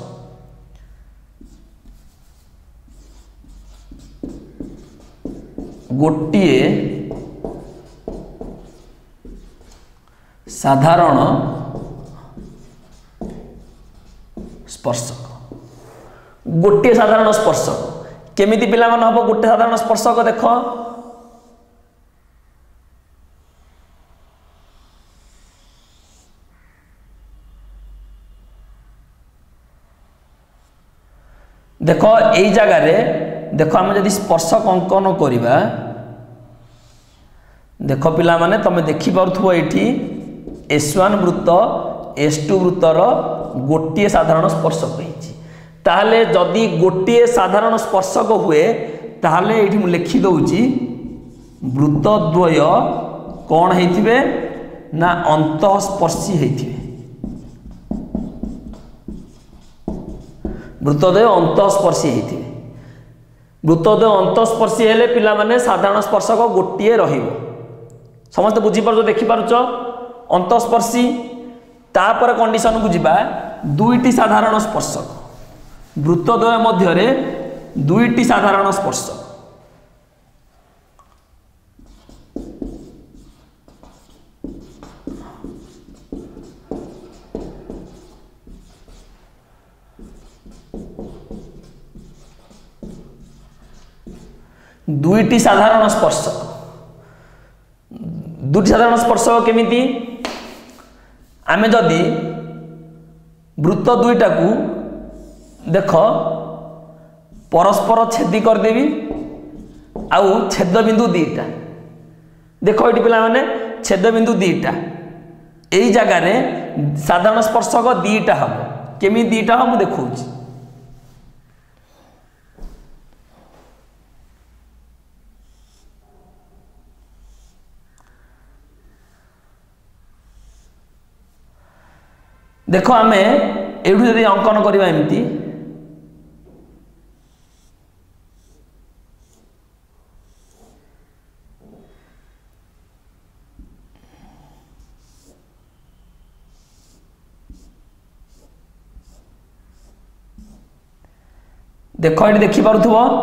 गोटिए साधारण स्पर्शक गोटिए साधारण स्पर्शक केमिति पिला मन हबो गोटे साधारण स्पर्शक देख देख यही जगार देख आम जदि स्पर्शक अंकन करवा देख पिला माने तमे देखि पारुथबो एठी एस वन वृत्त एस टू वृत्तर गोटिए साधारण स्पर्शक होईछि ताहले जदि गोटिए साधारण स्पर्शक हुए ताहले एठी मु लिखि दउछि वृत्तद्वय कोन हेइथिबे ना अंतःस्पर्शी हेइथिबे वृत्तद्वय अंतःस्पर्शी हेइथिबे वृत्तद्वय अंतःस्पर्शी हेले पिला माने साधारण स्पर्शक गोटिए रहिबो समस्त बुझी पारछ देखि पारछ अंतःस्पर्शी तापर कंडीशन को जिबा दुईटी साधारण स्पर्शक वृत्तद्वय मध्य रे दुईटी साधारण स्पर्शक दुईटी साधारण स्पर्शक दुईटी साधारण स्पर्शक केमिति आमे जदि वृत्त दुईटा को देख परस्पर छेदी करदेवी आउ छेद बिंदु दीटा देख ये पिला माने छेद बिंदु दीटा यही जगार साधारण स्पर्शक दीटा हम केमी दीटा हम देखा देख आम एठू यदि अंकन करवा एमती देख ये देखिपुव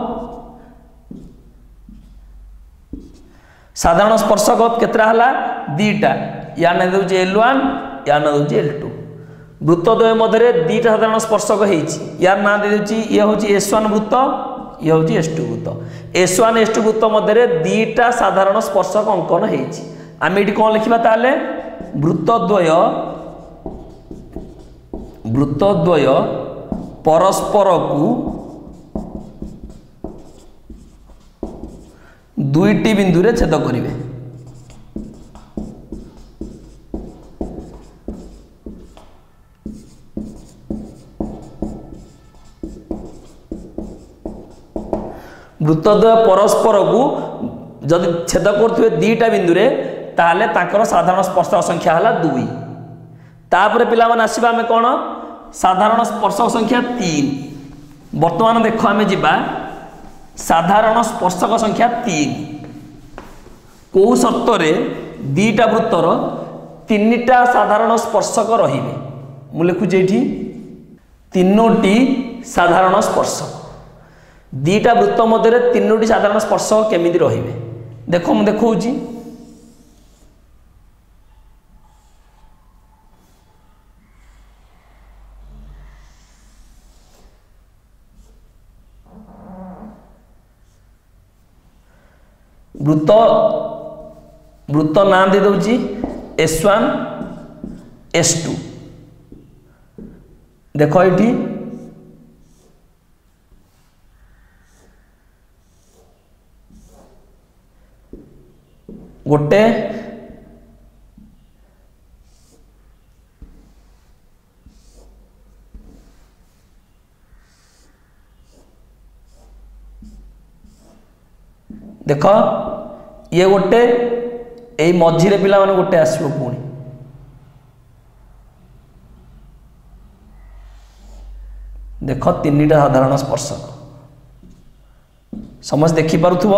साधारण स्पर्शक केतरा हला दीटा या ना दउची एल वन या ना दउची एल टू वृत्तद्वय मध्य दीटा साधारण स्पर्शक होती यार ना दे ये हूँ एस वन वृत्त ये हूँ एस टू वृत्त एस वन एस टू वृत्त मध्य दीटा साधारण स्पर्शक अंकन होती आम ये कौन लिखा ताले वृत्तद्वय वृत्तद्वय परस्पर को दुईटी बिंदु रे छेद करिवे वृत्तद्वय परस्पर को जदि छेद करथुवे दीटा बिंदु रे ताले ताकर साधारण स्पर्शक संख्या हला दुई तापर पिला मन आसीबा हमें कोन साधारण स्पर्शक संख्या तीन वर्तमान देखो आमे जिबा साधारण स्पर्शक संख्या तीन को शर्त रे दीटा वृत्तर तीनटा साधारण स्पर्शक रहिबे मु लिखुचे एठी तीनोटी साधारण स्पर्शक दीटा वृत्त मध्य तीनोटी साधारण स्पर्शक केमिति रहिबे देखो मु देखौची वृत्त वृत्त ना दे दउची एस वन एस टू देखो ये गोटे देख ये गोटे यही मझीरे पिला माने गोटे आसो पुणी देख तीन टा साधारण स्पर्शक समझ देखि पारुथुव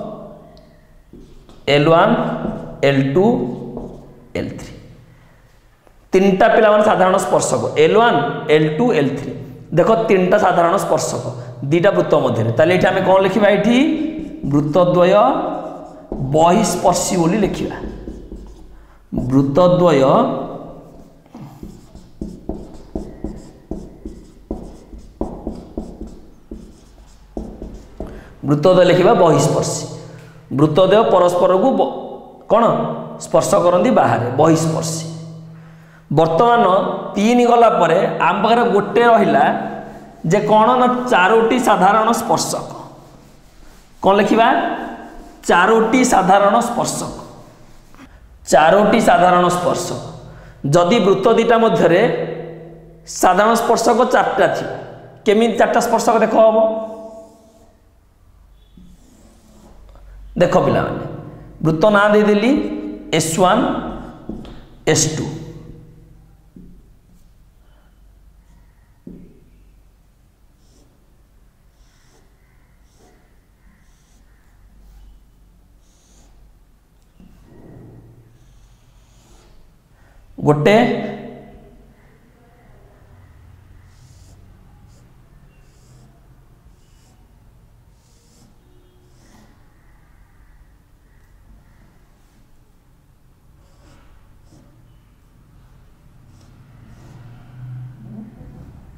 L one L two L three तीन टा पिला माने साधारण स्पर्शक L one L two L three देख तीन टा साधारण स्पर्शक दीटा वृत्त मध्य ताले एठी आमे कोन लिखिबा एठी वृत्तद्वय बहिस्पर्शी बोली लिखिबा वृत्तद्वय वृत्तद्वय लिखिबा बहिस्पर्शी वृत्तद्वय परस्पर को कौन स्पर्श करती बाहर बहिस्पर्शी वर्तमान तीन गला परे आम पाखे गोटे रहिला जे कौन ना चारोटी साधारण स्पर्शक कौन लिखा चारोटी साधारण स्पर्शक चारोटी साधारण स्पर्शक जदि वृत्त दीटा मध्य साधारण स्पर्शक चार्टा थी केमी चार्टा स्पर्शक देख हम देख पिला माने वृत्त ना देदेली एस वन एस टू गोटे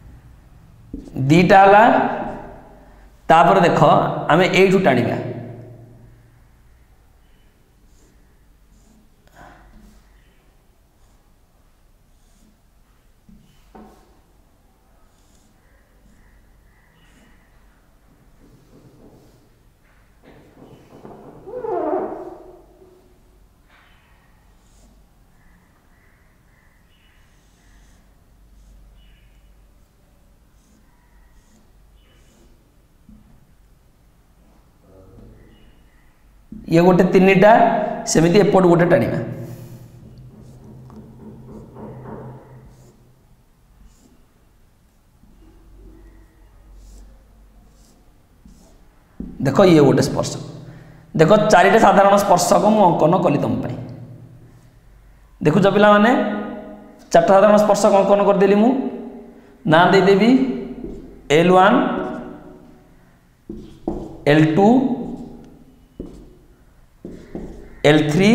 दीटा हला तापर देख आमे एठू टाणिबा ये गोटे तीनटा सेमती एपट गोटे टाणिबा देख ये गोटे स्पर्शक देख चारिटे साधारण स्पर्शक मु अंकन कली तुम देखुच पिला माने चार साधारण स्पर्शक अंकन करदेली मु ना देदेवी L one L two L three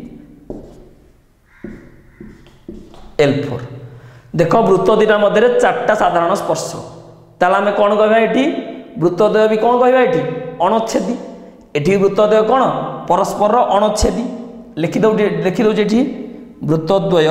L four देख वृत्त दुटा मध्य चार्टा साधारण स्पर्श ताला आम कौन कहवा ये वृत्तद्वय भी कौन कहवा ये अणच्छेदी एठी वृत्तद्वय कौन परस्पर अणच्छेदी लिखिद लिखिदे ये वृत्तद्वय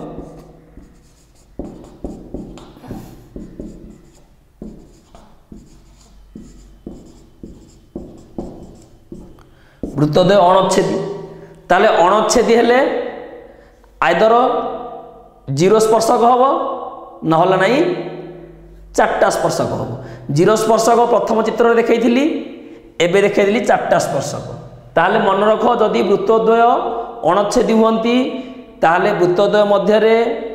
वृत्तद्वय अणच्छेदी ताले अणच्छेदी हेले आइदर जीरो स्पर्शक हम नहला नाई चार्टा स्पर्शक हम जीरो स्पर्शक प्रथम चित्र देखी एबे देखी चार्टा स्पर्शक ताले मन रख जदि वृत्तद्वय अणच्छेदी हुंती ताले वृत्तद्वय मध्य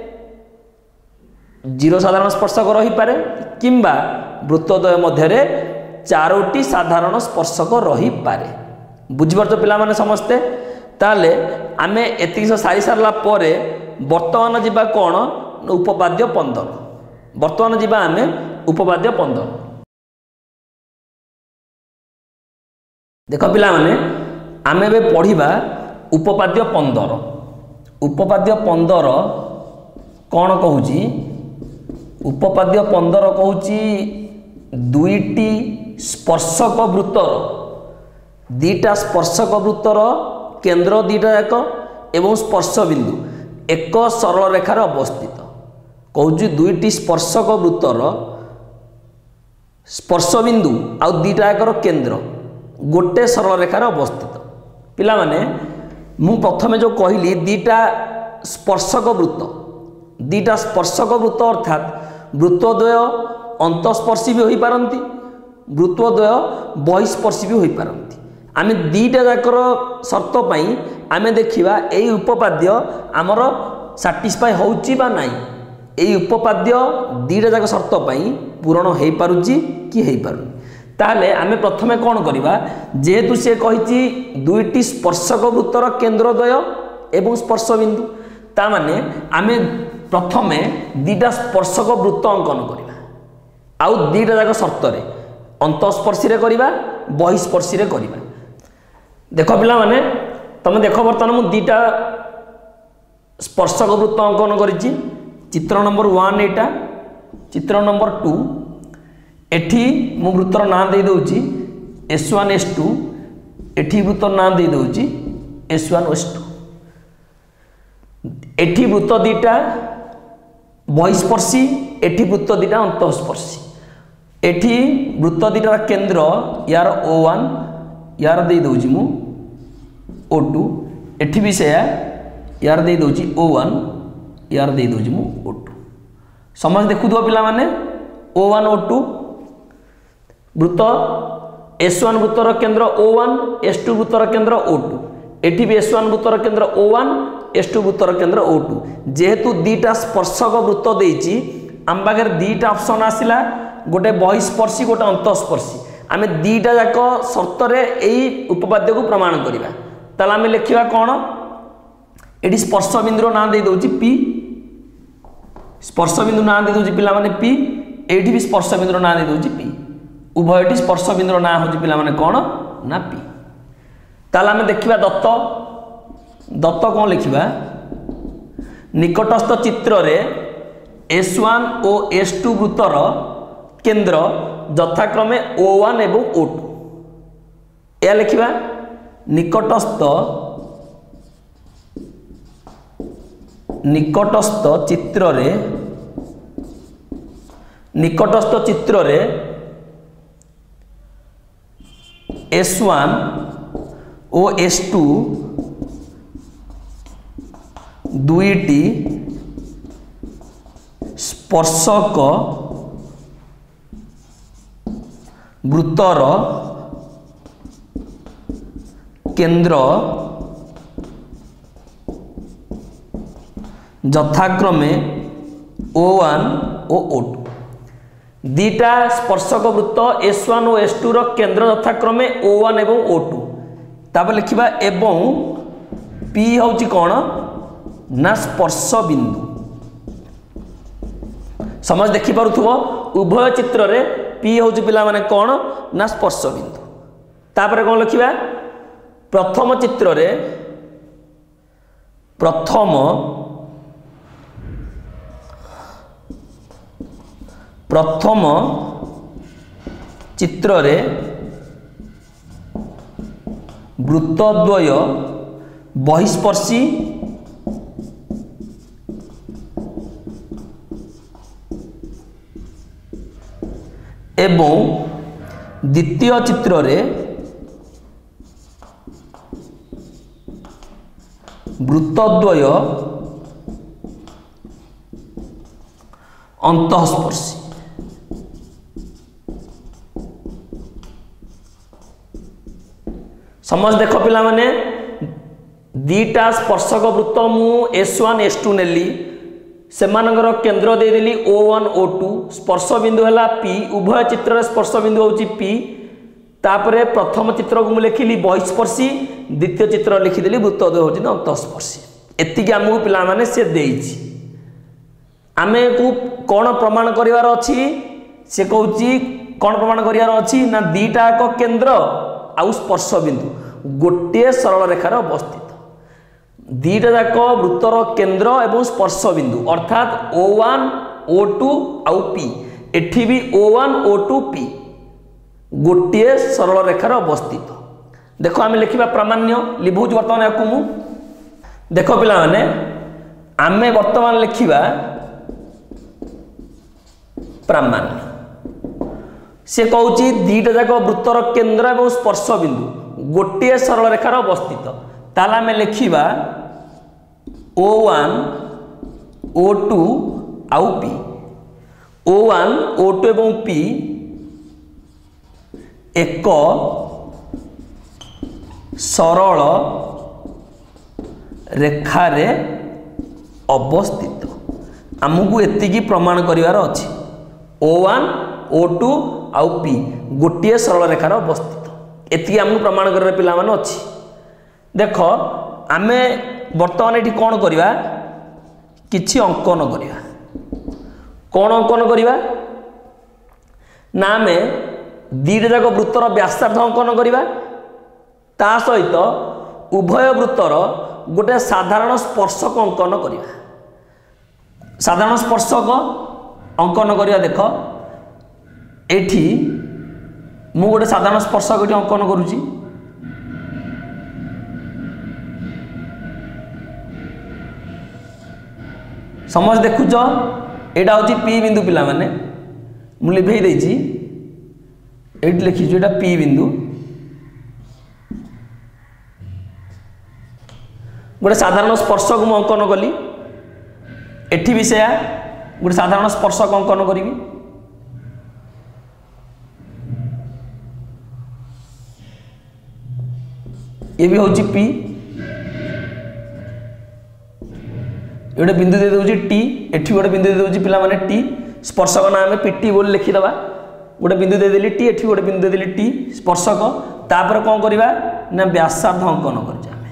जीरो साधारण स्पर्शक रही पारे किंबा वृत्तद्वय मध्य चारोटी साधारण स्पर्शक रही पारे बुझिपार पिला माने समस्ते ताले आमे एतिक सारी सारला परे वर्तमान जीवा कौन उपपाद्य पंदर वर्तमान जीवा आमे उपपाद्य पंदर देख पिला माने आमे बे पढ़िबा उपपाद्य पंदर उपपाद्य पंदर कौन कहूची उपपाद्य पंदर कहूची दुईटी स्पर्शक वृत्तर दीटा स्पर्शक वृत्तर केंद्र दीटा जाक एवं स्पर्श बिंदु एक सरल रेखार अवस्थित कहूँ दुईटी स्पर्शक वृत्तर स्पर्श बिंदु आउ दीटा एकर केंद्र गोटे सरल रेखार अवस्थित पिला माने मु प्रथमे जो कहली दीटा स्पर्शक वृत्त दीटा स्पर्शक वृत्त अर्थात वृत्तद्वय अंतस्पर्शी भी हो पारती वृत्तद्वय बहिस्पर्शी भी हो पारती आमे दीटा जाकर शर्त पाई आमे देखिबा एई उपपाद्य आमर सैटिस्फाई होउची बा नाही एई उपपाद्य दीटा जाक शर्त पाई पूरण हो पारुची कि हो पारुनी ताले आमे प्रथमे कौन करिबा जेहेतु से कहिची दुईटी स्पर्शक वृत्तर केंद्रद्वय एवं स्पर्श बिंदु ता माने आमे प्रथमे दीटा स्पर्शक वृत्त अंकन करिबा आउ दीटा जाक शर्त रे अंतस्पर्शी रे करिबा बहिस्पर्शी रे करिबा देख पिला माने तुम देख बर्तमान मु दीटा स्पर्शक वृत्त अंकन करिछि चित्र नंबर वन एटा चित्र नंबर टू एठी मु वृत्तर ना दे दउछि एस वन एस टू एठी वृत्तर ना दे दउछि एस वन एस टू एठी वृत्त दीटा बहिस्पर्शी एठी वृत्त दीटा अंतस्पर्शी एठी वृत्त दीटार केंद्र यार ओ वन यार दे दउछि मु ओ टू एठी भी से यार दे दउछि ओ वन यार दे दउछि मु ओ टू समझ देखु दो पिला माने ओ वन ओ टू वृत्त एस वन वृत्तर केंद्र ओ वन एस टू वृत्तर केंद्र ओ टू एठी भी एस वन वृत्तर केंद्र ओ वन एस टू वृत्तर केंद्र ओ टू जेहेतु दीटा स्पर्शक वृत्त देइछि आम पाखर दीटा ऑप्शन आसिला गोटे बहिस्पर्शी गोटे अंतस्पर्शी आमे दीटा जाक शर्त रे एई उपपाद्य को प्रमाण करिबा ताला आमे लिखिबा कोन एडी स्पर्श बिंदु ना दे दउछि पी स्पर्श बिंदु ना दे दउछि पिला माने पी एठी भी स्पर्श बिंदु ना दे दउछि पी उभयटी स्पर्श बिंदु ना होछि पिला माने कोन ना पी ताला आमे देखिबा दत्त दत्त कोन लिखिबा निकटस्थ चित्र रे एस वन और एस टू वृत्तर केंद्र यथाक्रमे ओ वन एवं ओ टू या लिखिबा निकटस्थ निकटस्थ चित्र रे निकटस्थ चित्र रे एस वन और एस टू दुईटी स्पर्शक वृत्तर केंद्र यथाक्रमे ओ वन और ओ टू दीटा स्पर्शक वृत्त एस वन और एस टू रो केंद्र यथाक्रमे ओ वन एवं ओ टू तापर लिखिबा एवं पी होची कोन ना स्पर्श बिंदु समझ देखि पारुथबो उभय चित्र रे पी होची पिला माने कोन ना स्पर्श बिंदु तापर कोन लिखिबा प्रथम चित्र रे प्रथम प्रथम चित्र रे वृत्तद्वय बहिस्पर्शी एवं द्वितीय चित्र रे वृत्तद्वय अंतःस्पर्शी समझ देख पिला माने दीटा स्पर्शक वृत्त मु एस वन एस टू नेली सेमानकर केंद्र दे देली ओ वन ओ टू स्पर्श बिंदु है पी उभय चित्र स्पर्श बिंदु होची पी तापरे प्रथम चित्र को लिखिली बहिस्पर्शी द्वितीय चित्र लिखिदेली वृत्तद्वय होची अंतःस्पर्शी एतिकी आमको पिला माने से देइछि आमे को कौन प्रमाण करिवार अछि से कहूची कौन प्रमाण करिवार अछि ना दीटा को केंद्र आउ स्पर्श बिंदु गोटे सरल रेखार अवस्थित दीटा जाक वृत्तर केंद्र एवं स्पर्श बिंदु अर्थात ओ वन ओ टू आउ पी एठी भी O one O two P गोटे सरल रेखार अवस्थित देखो आम लिखा प्रामाण्य लिभुज बर्तमान या मु देख पिला माने आमे वर्तमान लिखा प्रामाण्य से कहूची दीटा जाक वृत्तर केंद्र एवं स्पर्श बिंदु गोटे सरल रेखार अवस्थित ताला में लिखिबा ओ वन ओ टू आउ P O one O two एवं पी एक सरल रेखारे अवस्थित आमको एतिकी प्रमाण करिवार अछि ओ वन ओ टू आउ पी गोटे सरल रेखार अवस्थित एतिकी आमको प्रमाण कर पिला माने अछि देख आमे वर्तमान एठी कोन करिवा किछि अंकन करिवा कोन अंकन करिवा ना आमे दीटा जाक वृत्तर व्यासार्ध अंकन करिवा ता सहित उभय वृत्तर गोटे साधारण स्पर्शक अंकन करिवा साधारण स्पर्शक अंकन करिवा देख एठी मु गोटे साधारण स्पर्शक एठी अंकन करूची समझ देखुच एटा होची पी बिंदु पिला माने मु लिभेई देछि एठी लिखिछु एटा पी बिंदु गोटे साधारण स्पर्शक मु अंकन कली एठी भी सेया गोटे साधारण स्पर्शक अंकन करिवि ये भी होची पी गोटे बिंदु दे दूची टी एठी गोटे बिंदु दे दूची पिला माने टी स्पर्शक ना आमे पीटी बोल लिखि दबा गोटे बिंदु दे देली टी एठी गोटे बिंदु दे देली टी स्पर्शक तापर कोन करिवा ना व्यासार्ध अंकन करजा आमे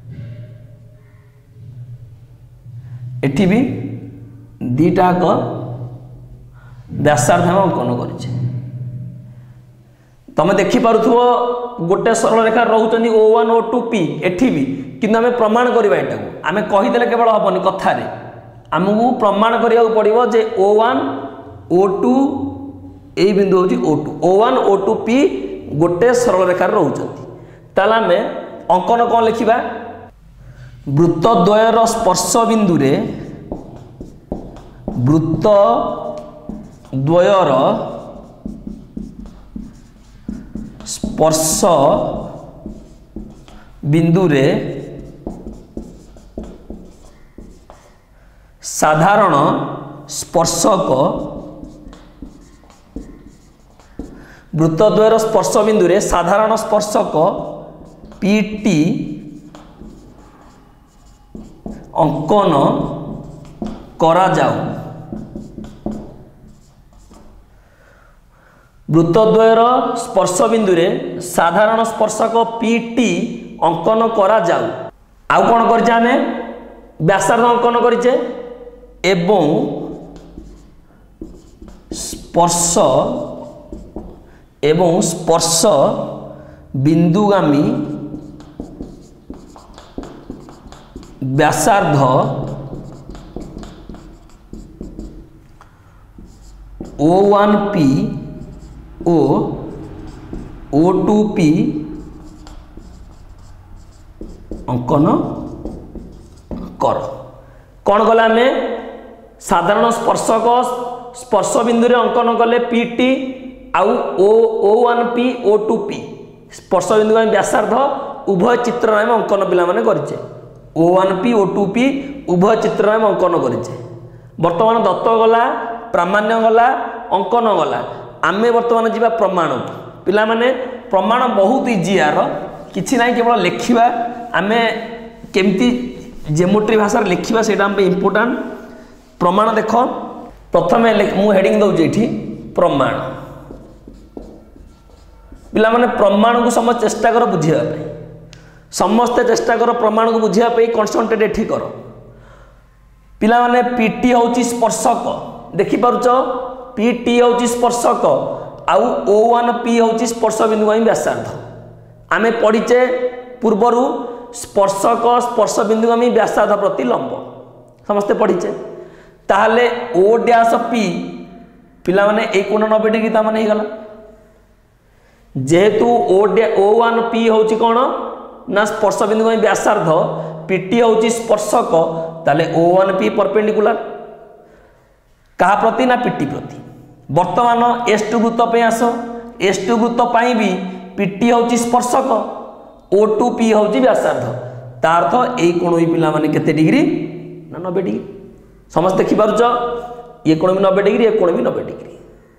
एठी भी दीटा को व्यासार्ध अंकन करछे तमे देखि पारुथबो गोटे सरल रेखा रहउचनी O one O two P एठी भी किंतु आमे प्रमाण करिवा एटा को आमे कहि देले केवल हबनी कथा रे हमहु प्रमाण करिया पड़िबो जे ओ वन ओ टू ए बिंदु होची O two O one O two P गोटे सरल रेखा रहउचंती ताला में अंकन कोन लिखिबा वृत्त द्वयर स्पर्श बिंदु रे वृत्त द्वयर स्पर्श बिंदु रे साधारण स्पर्शक वृत्तद्वयर स्पर्श बिंदु रे साधारण स्पर्शक पीटी अंकन करा जाऊ। वृत्तद्वयर स्पर्श बिंदु रे साधारण स्पर्शक पीटी अंकन करा जाऊ। आउ कौन करछे आमे व्यासार्ध अंकन करछे एवं स्पर्श एवं स्पर्श बिंदुगामी व्यासार्ध O one P O O two P अंकन कर। कौन कला आमे साधारण स्पर्शक स्पर्श बिंदु रे अंकन कले पीटी आउ O O one P O two P स्पर्श बिंदु में व्यासार्ध उभय चित्र में अंकन पिला माने करिचे। O one P O two P उभय चित्र में अंकन करिचे। वर्तमान दत्त गला प्रामाण्य गला अंकन गला आमे वर्तमान जीवा प्रमाण पिला माने प्रमाण बहुत इजी यार किछि नाही केवल लेखिबा आमे केमती ज्योमेट्री भाषा लिखा से इम्पोर्टाट। प्रमाण देख प्रथम मु हेडिंग दौर ये प्रमाण पिला माने प्रमाण को समस्त चेष्टा कर बुझापी समस्ते चेष्टा कर प्रमाण को बुझापी कनसंट्रेट एठी कर। पिला माने पीटी हूँ स्पर्शक देखिपुच पीटी हूँ स्पर्शक आउ ओ वन पी हूँ स्पर्श बिंदु व्यासार्ध। आमे पढ़ीचे पूर्वर स्पर्शक स्पर्श बिंदुगामी व्यासार्ध प्रति लंब समस्ते पढ़ीचे। ताहले ओ डैश पी पिला माने एक कोण नब्बे डिग्री ता माने गला जेहेतु ओ ओ वन पी होची कोण ना स्पर्श बिंदुगामी व्यासार्ध पीटी होची स्पर्शक ताले ओ वन पी परपेंडिकुलर कहा प्रति ना पीटी प्रति। वर्तमान एस टू वृत्त पे आस एस टू वृत्त पाई भी पीटी होची स्पर्शक ओ टू पी हूँ व्यासार्ध तार अर्थ यही कोण भी पिला माने केते डिग्री ना नब्बे डिग्री समस्त देखिपुच ये कोण भी नब्बे डिग्री ये कोण भी नब्बे डिग्री।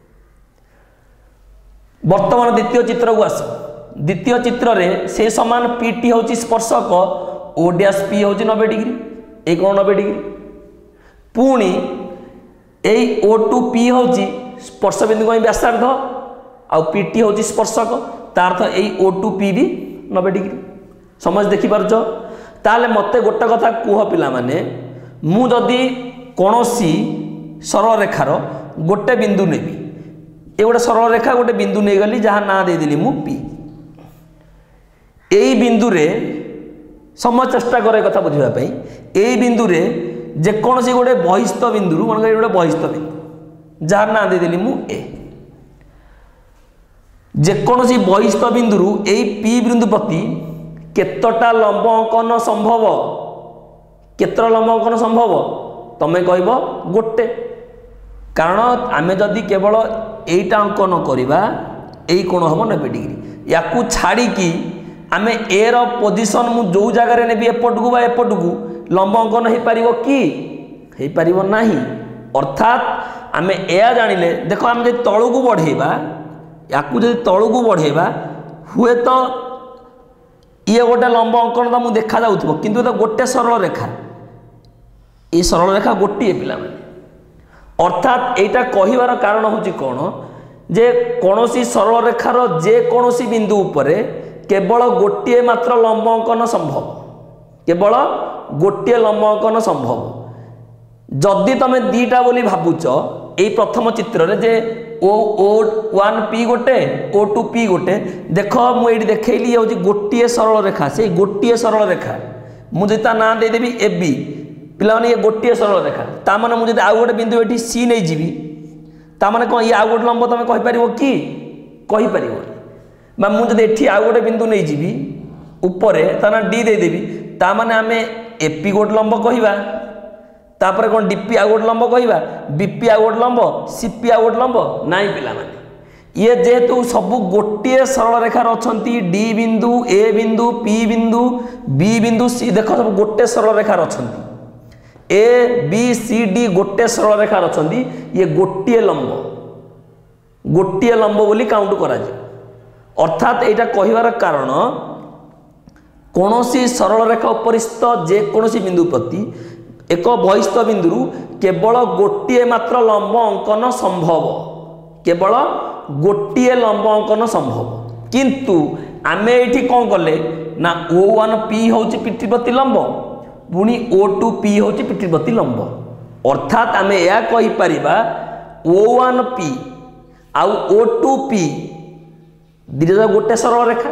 वर्तमान द्वितीय चित्र को आस द्वितीय चित्र रे से समान पीटी हूँ स्पर्शक ओ डैश पी हूँ नब्बे डिग्री ये कोण नब्बे डिग्री पुणी यही ओ टू पी हूँ स्पर्श बिंदु व्यासार्ध आउ पीटी हूँ स्पर्शक तार अर्थ यही ओ टू पी भी नब्बे डिग्री समझ देखिपुच। ताले मते गोटे कथा कुह पिला माने मु जदि कोनोसी सरल रेखार गोटे बिंदु नेबी ए गोटे सरल रेखा गोटे बिंदु नहीं गली जहाँ ना दे देली मु पी एई बिंदु रे समझ चेष्टा करे कथा बुझिबा पई एई बिंदु रे जे कोनोसी गोटे बहिस्थ बिंदु मन करी गोटे बहिस्थ बिंदु जहाँ ना दे देली मु ए जेकोसी बहिस्थ बिंदु यही पी बिंदु प्रति केतटा लंब अंकन संभव केतर लंब अंकन संभव तमें कहब गोटे कारण आमे जदि केवल एटा अंकन करवा यही कोण हम नब्बे डिग्री या छाड़ी कि आमे ए रो पोजीशन मु जो जगार नेबी एपटकू बा एपटकू लंब अंकन हो पार कि हो पार नहीं। अर्थात आमे या जानिले देख आम जो तलू को बढ़ेबा या तलू बढ़ेबा हुए तो ये गोटे लंब अंकन तो मुझे देखा जाऊथबो किंतु तो गोटे सरल रेखा ये सरल रेखा गोटे पिला माने अर्थात एटा कहिवार कारण होची कोन जे कोनोसी सरल रेखार जे कोनोसी बिंदु उपरे केवल गोटे मात्र लंब अंकन संभव केवल गोटे लंब अंकन संभव। जदि तमे दीटा बोली भाबुच एई प्रथम चित्र रे जे ओ ओ वन पी गोटे ओ टू पी गोटे देख मुझे देखली ये गोटे सरल रेखा से गोटे सरल रेखा मुझे ता ना दे देबी ए बी पिला माने ये गोटे सरल रेखा ता माने मुझे आउ गोटे बिंदु एठी सी नहीं जीवी ता माने कोन ये आउ गोटे लंब तमे कहि परिबो कि कहि परिबो बा मुझे एठी आउ गोटे बिंदु नहीं जीवी ऊपर ता ना डी दे देबी ता माने आमे एपी गोटे लंब कहिबा तापर कौन डीपी आ गोटे लंब कहवा बीपी आ गोटे लंब सीपी आ गोटे लंब नाई पिला माने ये जेहेतु सब गोटे सरल रेखार अछंती डी बिंदु ए बिंदु पी बिंदु बी बिंदु सी देख सब गोटे सरल रेखार अछंती ए बी सी डी गोटे सरल रेखार अछंती ये गोटे लंब गोटे लंब बोली काउंट करा जाय। अर्थात एटा कहिवार कारण कौनसी सरल रेखा उपरिस्थ जेकोसी बिंदु प्रति एक बहिस्थ बिंदु केवल गोटे मात्र लंब अंकन संभव, केवल गोटे लंब अंकन संभव। किंतु आमे एठी कौन कले ना ओ वन पी होची पिठी प्रति लंब पुणी ओ टू पी होची पिठी प्रति लंब, अर्थात आमे या कहि परिबा ओ वन पी आउ ओ टू पी दिजा गोटे सरल रेखा,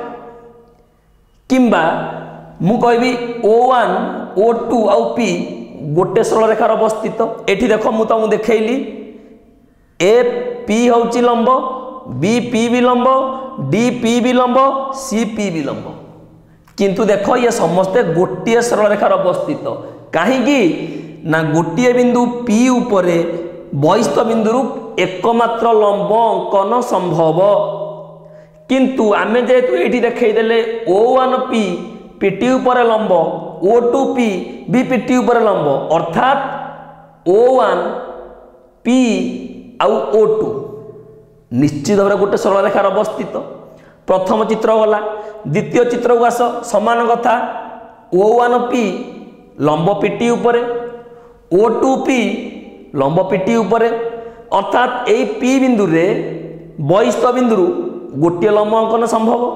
किंबा मु कहबी ओ वन ओ टू आउ पी गोटे सरल रेखार अवस्थित। एठी देखो मु तुमको देखैली ए पी होची लंब, बी पी भी लंब, डी पी भी लंब, सी पी भी लंब, किंतु देखो ये समस्ते गोटे सरल रेखार अवस्थित। कहीं ना गोटे बिंदु पी उपरे बहिस्थ बिंदु एकमात्र लंब अंकन संभव, किंतु आमे जेहेतु ये देखईदे ओ वन पी पिटी उपरे लंब, ओ टू पी भी पिटी उपरे लंब, अर्थात ओ वन पी आउ ओ टू निश्चित भाव गोटे सरल रेखार अवस्थित। प्रथम चित्र गला, द्वितीय चित्र को आस समान कथा। ओ वन पी लंब पिटी उपरे, ओ टू पी लंब पिटी उपरे, अर्थात यही पी बिंदु रे बहिस्थ बिंदु गोटे लंब अंकन संभव।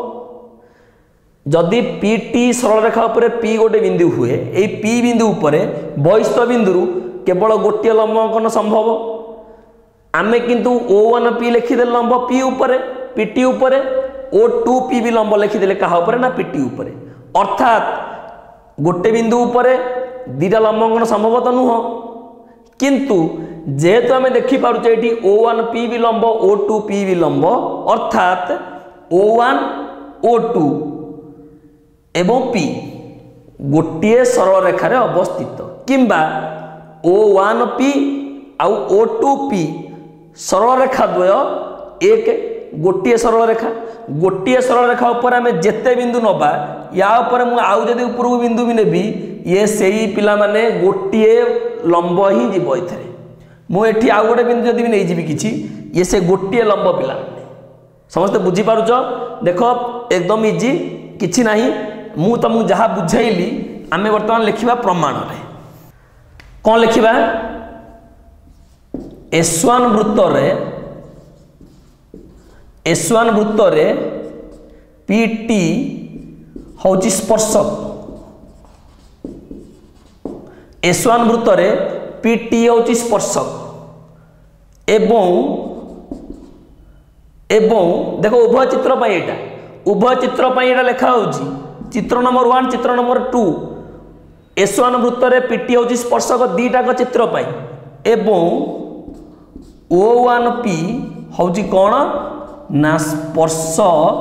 जदि पी टी सरल रेखा उपरे पी गोटे बिंदु हुए, यही पी बिंदु उपरे बहिस्थ बिंदु केवल गोटे लंब अंकन संभव। आमे किंतु ओ वन पी लिखिदे लंब पी उपरे पिटी उपरे, ओ टू पी भी लंब लिखिदे कहा उपरे ना पिटी उपरे, अर्थात गोटे बिंदु उपरे दीटा लंब अंकन संभव तो नुह, किंतु जेहेतु आमे देखि पारुचे एठी ओ वन पी भी लंब ओ टू पी भी लंब, अर्थात ओ वन ओ टू एवं पी गोटे सरल रेखारे अवस्थित, किंबा ओ वन पी आउ ओ टू पी सरल रेखा द्वय एक गोटे सरल रेखा। गोटे सरल रेखा ऊपर आमे जेते बिंदु नबा, या ऊपर मु आउ जदि ऊपर बिंदु भी नेबी, ये सेही पिला माने गोटे लंब ही जीव एथरे। मु एठी आउ गोटे बिंदु जदि भी नै जीवी किछि, ये से गोटे लंब पिला। समस्त बुझी पारुछ? देखो एकदम इजी, किछि नाही। मु तुमको जहाँ बुझेली आमे वर्तमान लिखिबा प्रमाण रे। कौन लिखिबा? एस वन वृत्त रे एस वन वृत्त रे पी टी होची स्पर्शक, एस वन वृत्त रे पी टी होची स्पर्शक, एवं एवं देखो उभय चित्र पाई एटा उभय चित्र पाई एटा लेखा होची चित्र नंबर वन चित्र नंबर टू। एस वन वृत्त रे पी टी होची स्पर्शक दीटा चित्र पाई, एवं ओ वन पी होची कौन ना स्पर्श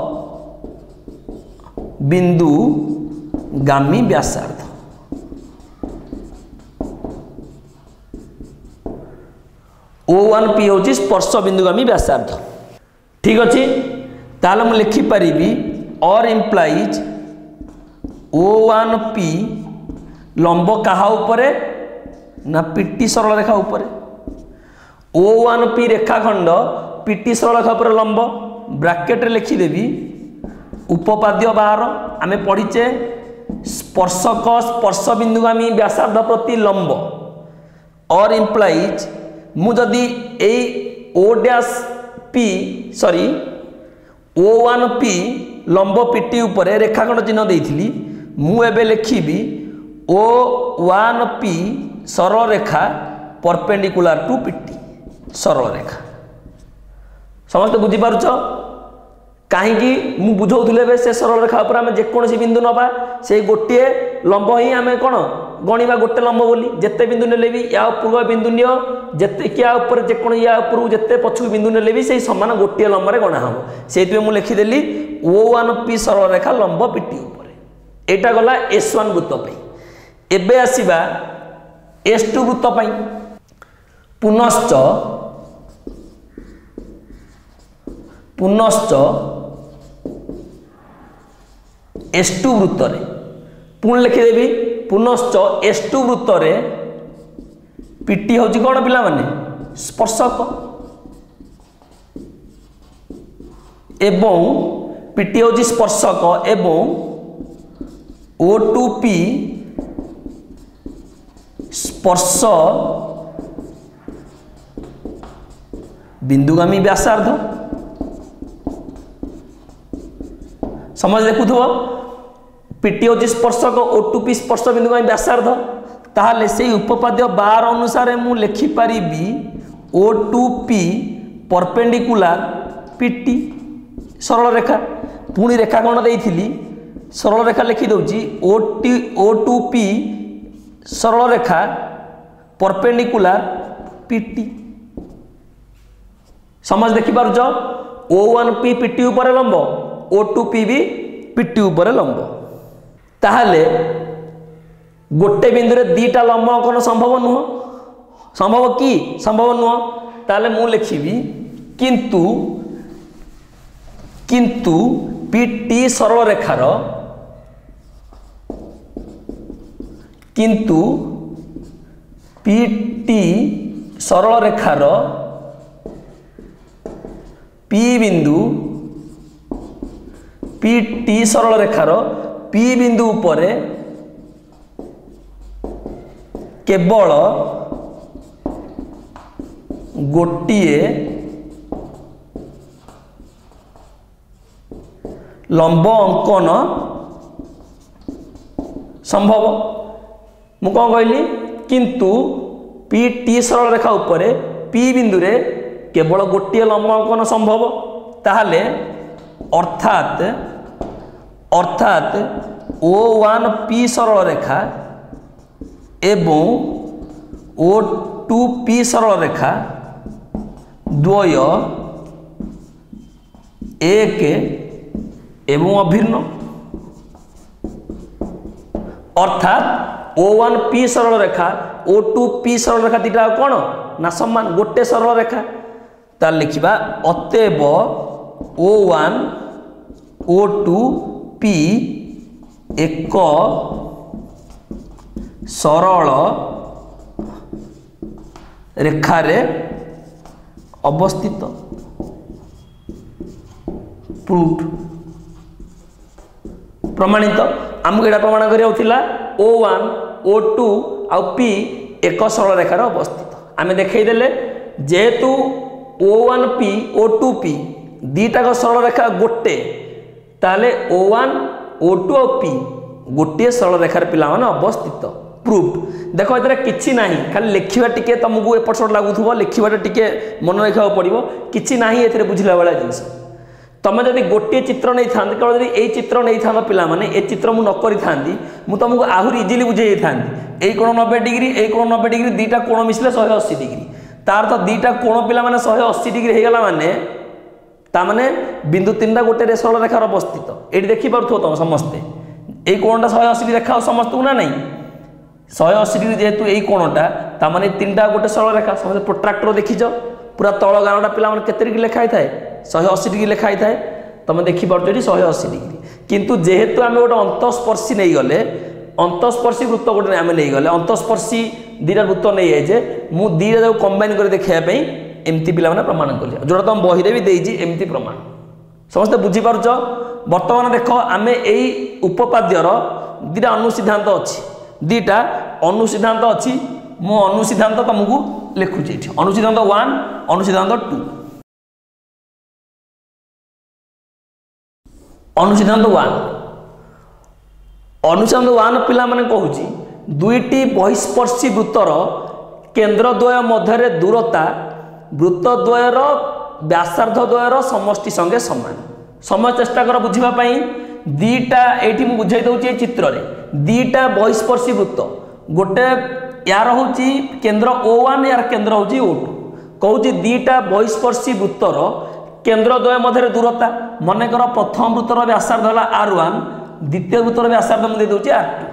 बिंदु गामी व्यासार्ध। ओ वन पी होची स्पर्श बिंदुगामी व्यासार्ध। ठीक अच्छे, ताले मु लिखि परिबी और इम्प्लाइज ओ वन पी लंब कहा उपरे ना पीटी सरल रेखा उपरे। ओ वन पी रेखाखंड पीटी सरल रेखा उपरे लंब, ब्रैकेट रे लिखिदेवी उपपाद्य बार आमे पढ़ीचे स्पर्शक स्पर्श बिंदुगामी व्यासार्ध प्रति लंब और इम्प्लाइज मु जदि A O dash P sorry O one P लंब पीटी उपरे रेखाखंड चिन्ह देइथिली, मु एबे लिखिबी ओ वन पी सरल रेखा परपेंडिकुलर टू पीटी सरल रेखा। समस्त बुझी पारुछ? कहीं मु बुझाऊे से सरल रेखा पर आम जेकोसी बिंदु नवा से गोटे लंब ही आम कौन गणवा गोटे लंब बोली, जिते बिंदु नेले भी या पूर्व बिंदु नियो जिते क्या ऊपर जेको या ऊपर जिते पछक बिंदु नेले भी से सामान गोटे लंब रे गणा हम। से मु लिखिदेली ओ वन पी सरल रेखा लंब पीटी उपर। एटा गला एस वन वृत्त पाई। एबे आसीबा एस टू वृत्त पाई। पुनश्च पुनश्च एस टू वृत्त रे पुणी लिखिदेवी पुनश्च एस टू वृत्त रे पीटी होची कौन पिला माने स्पर्शक एवं पीटी होची स्पर्शक एवं ओ टू पी स्पर्श बिंदुगामी व्यासार्ध। समझ देखुथो पीटी हूँ स्पर्शक ओ टू पी स्पर्श बिंदुगामी व्यासार्ध ताहले से उपपाद्य बार अनुसार मु लिखिपारि O two P perpendicular PT सरल रेखा पुणी रेखा कौन देइथिली सरल रेखा लिखि दउची O T O two P सरल रेखा परपेंडिकुलार पीटी। समझ देखि पारुछ ओ वन पी पीटी ऊपर लंब ओ टू पी भी पीटी ऊपर लंब ताहले गोटे बिंदु रे दीटा लंब अंकन संभव नुह संभव कि संभव नुह ताहले मु लिखिबी किंतु किंतु पीटी सरल रेखार किंतु पीटी सरल रेखार पी बिंदु पीटी सरल रेखार पी बिंदु उपरे केवल गोटिए लंब अंकन संभव। मु कौन कहली किंतु पीटी सरल रेखा उपरे पी बिंदु रे केवल गोटे लंब अंकन संभव ताहले अर्थात अर्थात ओ वन पी सरल रेखा एवं ओ टू पी सरल रेखा द्वय एक एवं अभिन्न अर्थात ओ वन पी सरल रेखा ओ टू पी सरल रेखा दीटा कौन ना समान गोटे सरल रेखा तार लिखिबा अतएव O one O two P एक सरल रेखारे अवस्थित प्रूफ प्रमाणित आमको यहाँ प्रमाण करा ओ वन ओ टू आ पी एक सरल रेखार अवस्थित आम देखईदे जेहेतु O one P O two P दीटा सरल रेखा गोटे ताले ओ वन ओ टू आ पी गोटे सरल रेखार पिला माने अवस्थित प्रूफ। देख ए कि ना खाली लिखा टी तुमको एपट सेपट लगुव लिखा टी मन रखा पड़ो कि ना ये बुझला वाला जिनस तुम जब गोटे चित्र नहीं था केवल यही चित्र नहीं था पिला माने ए चित्र मुझे नक था तुमको आहरी इजिली बुझे था यही कोण नब्बे डिग्री यही कोण नब्बे डिग्री दीटा कोण मिसले शहे अशी डिग्री तार तो दीटा कोण पिला माने शहे अशी डिग्री होगला माने ताने बिंदु तीन टा गोटे सरल रेखार अवस्थित ये देखिपुथ तुम समस्ते यही कोणटा शहे अशी देखा समस्त को ना नहीं शहे अशी डिग्री जेहेतु यही कोणटा ताने तीन टा गोटे सरल रेखा समस्त प्रोट्राक्टर देखीच पूरा तल गाँवटा पिला केते डिग्री लेखाई थाए शहे अशी डिग्री लेखाई थाए तुम देखिपुर ये शहे अशी डिग्री किंतु जेहेतु आम गोटे अंतस्पर्शी नहीं गले अंतस्पर्शी वृत्त गोटे आम नहीं गले अंतस्पर्शी दीटा वृत्त नहीं जाए मु दीटा जो कंबाइन कर देखापी एमती पिला प्रमाण कले जोटा तुम बहीरे भी देजी एमती प्रमाण समस्ते बुझीपार बर्तमान देख आम यही उपपाद्यर दीटा अनुसिद्धांत अच्छी दीटा अनुसिद्धांत अच्छी मु अनुसिद्धांत तुमको लिखुची अनुसिद्धांत वन अनुसिद्धांत टू अनुसिद्धांत वन अनुसिद्धांत वन पिला माने कहूची दुईटी बहिस्पर्शी वृत्तर केंद्रद्वय मध्य दूरता वृत्तद्वयर व्यासार्ध द्वयर समष्टि संगे समान समय चेष्टा कर बुझापी दीटा ये बुझाई दूसरी चित्र रे दीटा बहिस्पर्शी वृत्त गोटे यार हूँ केन्द्र ओ वन यार केन्द्र हूँ ओ टू कौच दीटा बहिस्पर्शी वृत्तर केन्द्रद्वय मध्य दूरता मनकर प्रथम वृत्तर व्यासार्ध है आर वन द्वितीय वृत्तर व्यासार्ध मुझे दूसरी आर टू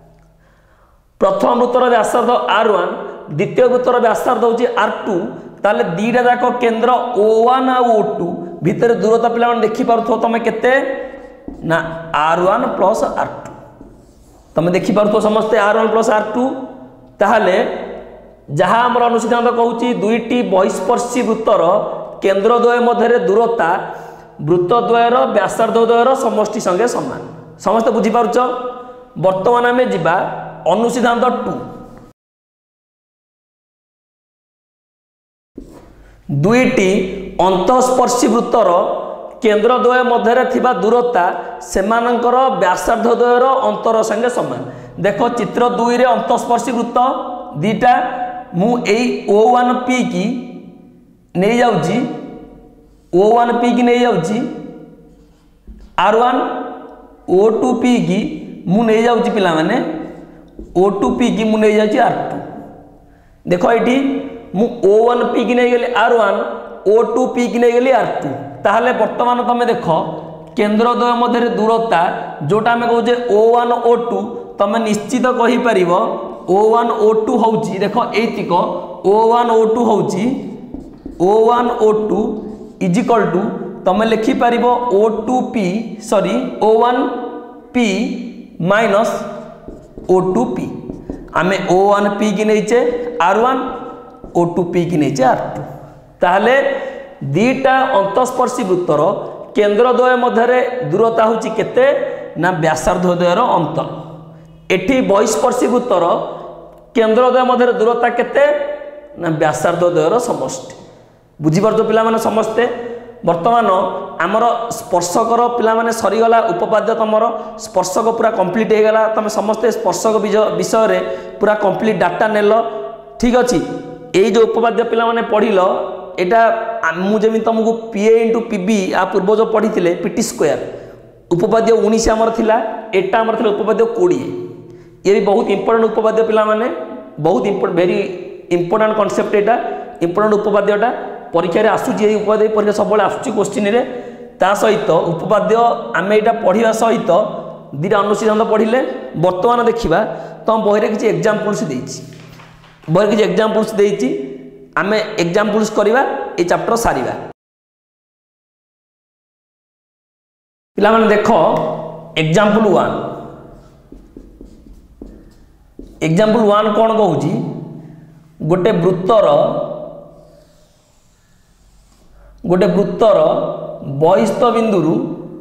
प्रथम वृत्तर व्यासार्ध आर वन द्वितीय वृत्तर व्यासार्ध हूँ आर टू ताले दीटा जाक केन्द्र ओ वन आ ओ टू भितर दूरता पिला देखिपुथ तुम केते ना R one plus R two तुम देखिपुथ समस्ते R one plus R two ताहले जहाँ आमर अनुसिद्धांत कहूँ दुईटी बहिस्पर्शी वृत्तर केन्द्रद्वय मध्य दूरता वृत्तद्वयर व्यासार्ध द्वयर समष्टि संगे समान समस्त बुझीपार बर्तमान आम जा अनुसिद्धांत टू दुईटी अंतस्पर्शी वृत्तर केन्द्रद्वय मध्य थिबा दूरता सेमानंकर व्यासार्धद्वयर अंतर संगे समान। देख चित्र दुई रे अंतस्पर्शी वृत्त दीटा मु एई ओ वन पी की नहीं जाउची ओ वन पी की नहीं जाउची R one O two P की मु नहीं जाउची पिला माने ओ टू पी की मु नहीं जाउची आर टू। देखो ये मु ओ वन पी की नहीं गली R one O two P की नहीं गली आर टू ताहले वर्तमान तुम देख केन्द्रद्वय मध्य दूरता जोटा आम कहे ओ वन ओ टू तुम निश्चित कहीपर ओ वन ओ टू हूँ देख एतिक ओ वन ओ टू हूँ O one O two is equal to तुम लिखिपर O two P sorry O one P minus O two P आम ओ वन पी की नहींचे R one O two P की नहींचे आर टू ताहले दीटा अंतस्पर्शी वृत्तर केन्द्रद्वय मध्य दूरता हूँ केते ना व्यासार्धद्वयर अंतर एठी बहिस्पर्शी वृत्तर केन्द्रद्वय मध्य दूरता केते ना व्यासार्धद्वयर समष्टि बुझीपार पिला माने समस्ते। वर्तमान आमर स्पर्शकर पिला माने सरीगला उपपाद्य तुमर स्पर्शक पूरा कंप्लीट हो गला तुम समस्ते स्पर्शक विषय रे पूरा कंप्लीट डाटा नेल ठीक अच्छे ये जो उपपाद्य पिला माने पढ़िल एटा मुझे तुमको पीए इंटू पीबी आ पूर्व जो पढ़ी थे पीटी स्क्वायर उपपाद्य उन्नीस आमर थिला एटा आमर थिला उपपाद्य कोड़े ये भी बहुत इंपोर्टेंट उपपाद्य पिला माने बहुत इंपोर्टेंट वेरी इंपोर्टेंट कॉन्सेप्ट एटा इंपोर्टेंट उपपाद्यटा परीक्षा रे आसुची ये उपपाद्य परीक्षा सब आसुची क्वेश्चन रे ता सहित उपपाद्य आम यहाँ पढ़ा सहित दुटा अनुसिद्धांत पढ़िले वर्तमान देखा तुम बही किसी एग्जाम्पल्स देती बही किसी एग्जाम्पल्स देती आम एग्जाम्पल्स करवा ये चैप्टर सारिबा पिला माने देख एग्जाम्पल वन एग्जाम्पल वन कौन कहूँ गोटे वृत्तर गोटे वृत्तर बहिस्थ बिंदुरु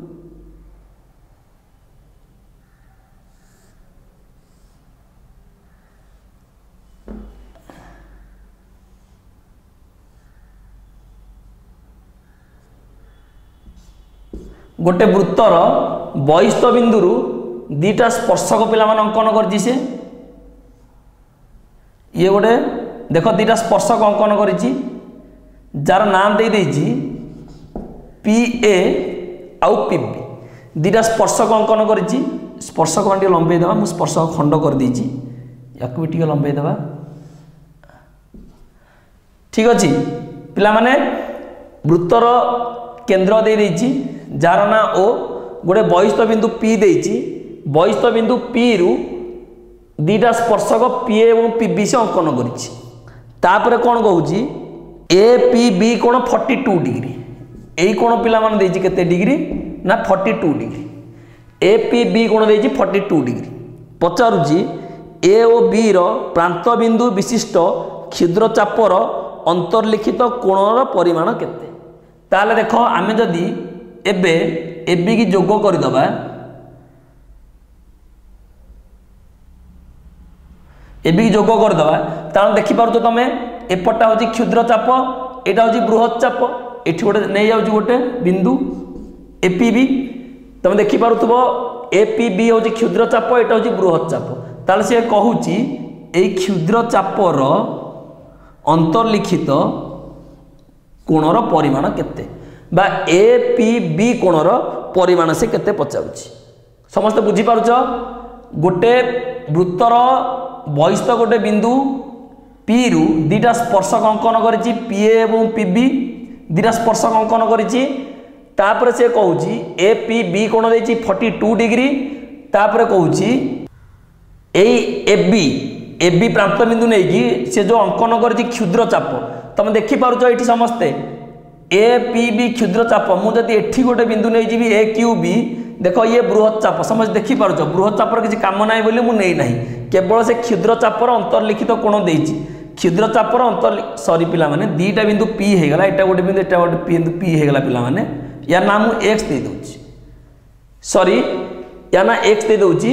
गोटे वृत्तर बहिस्थ बिंदुरु दीटा स्पर्शक पिला माने अंकन करछि से ये गोटे देख दीटा स्पर्शक अंकन करिछि जार नाम दे देछि पी ए आउ पी बी दीटा स्पर्शक अंकन करिछि स्पर्शक मान टिके लंबे देबा मु स्पर्शक खंड कर देछि याकु टिके लंबे देबा ठीक अछि पिला माने वृत्तर केंद्र दे देछि जार ना ओ गोटे बहिस्थ बिंदु पी देछि बहिस्थ बिंदु पी रु दीटा स्पर्शक पी एवं पी बी से अंकन करिछि तापर कोन कहूछि ए पी बी कोण बयालीस डिग्री यही कोण पिला माने देछि केते डिग्री ना बयालीस डिग्री ए पी बी कोण देछि बयालीस डिग्री पचारुछि ए ओ बी रो प्रांत बिंदु विशिष्ट क्षुद्र चापर अंतर्लिखित कोणर परिमाण केते ताले देख आमे जदी एबे एबी की जोग करदबा एबी की जोग करदबा ताल देखि पारुछ तमे एपटा होची क्षुद्र चाप एटा होची बृहत चाप एठी गोटे नै जाउची गोटे बिंदु एपीबी तमे देखि पारुथबो एपीबी होची क्षुद्र चाप एटा होची बृहत चाप ताल से कहूची ए क्षुद्र चापर अंतर्लिखित कोणर परिमाण केते बा ए पी बी कोणर परिमाण से केते पचाउछि समस्त बुझी पारुछ गोटे वृत्तर बहिस्थ गोटे बिंदु पी रु दीटा स्पर्शक अंकन करिछि पी ए एवं पी बी दीटा स्पर्शक अंकन करिछि तापर से कहूछि ए पी बी कोण देछि बयालीस डिग्री तापर कहूछि एई ए बी ए बी प्रांत बिंदु नै कि से जो अंकन करिछि क्षुद्र चाप तुम देखि पारुछ एठी समस्ते ए पी बी क्षुद्र चाप मु जदि एठी गोटे बिंदु नै जिवि ए क्यू बी देख ये बृहत चाप समझ देखि पारुछ बृहत चापर किसी काम नाई बोली मु नै नाही केवल से क्षुद्र चापर अंतर्लिखित कोण देछि क्षुद्र चापर अंतर सॉरी पिला माने दीटा बिंदु पी हे गला एटा गोटे बिंदु एटा गोटे बिंदु पी हे गला पिला माने या नाम एक्स दे दोछि सॉरी या ना एक्स दे दोछि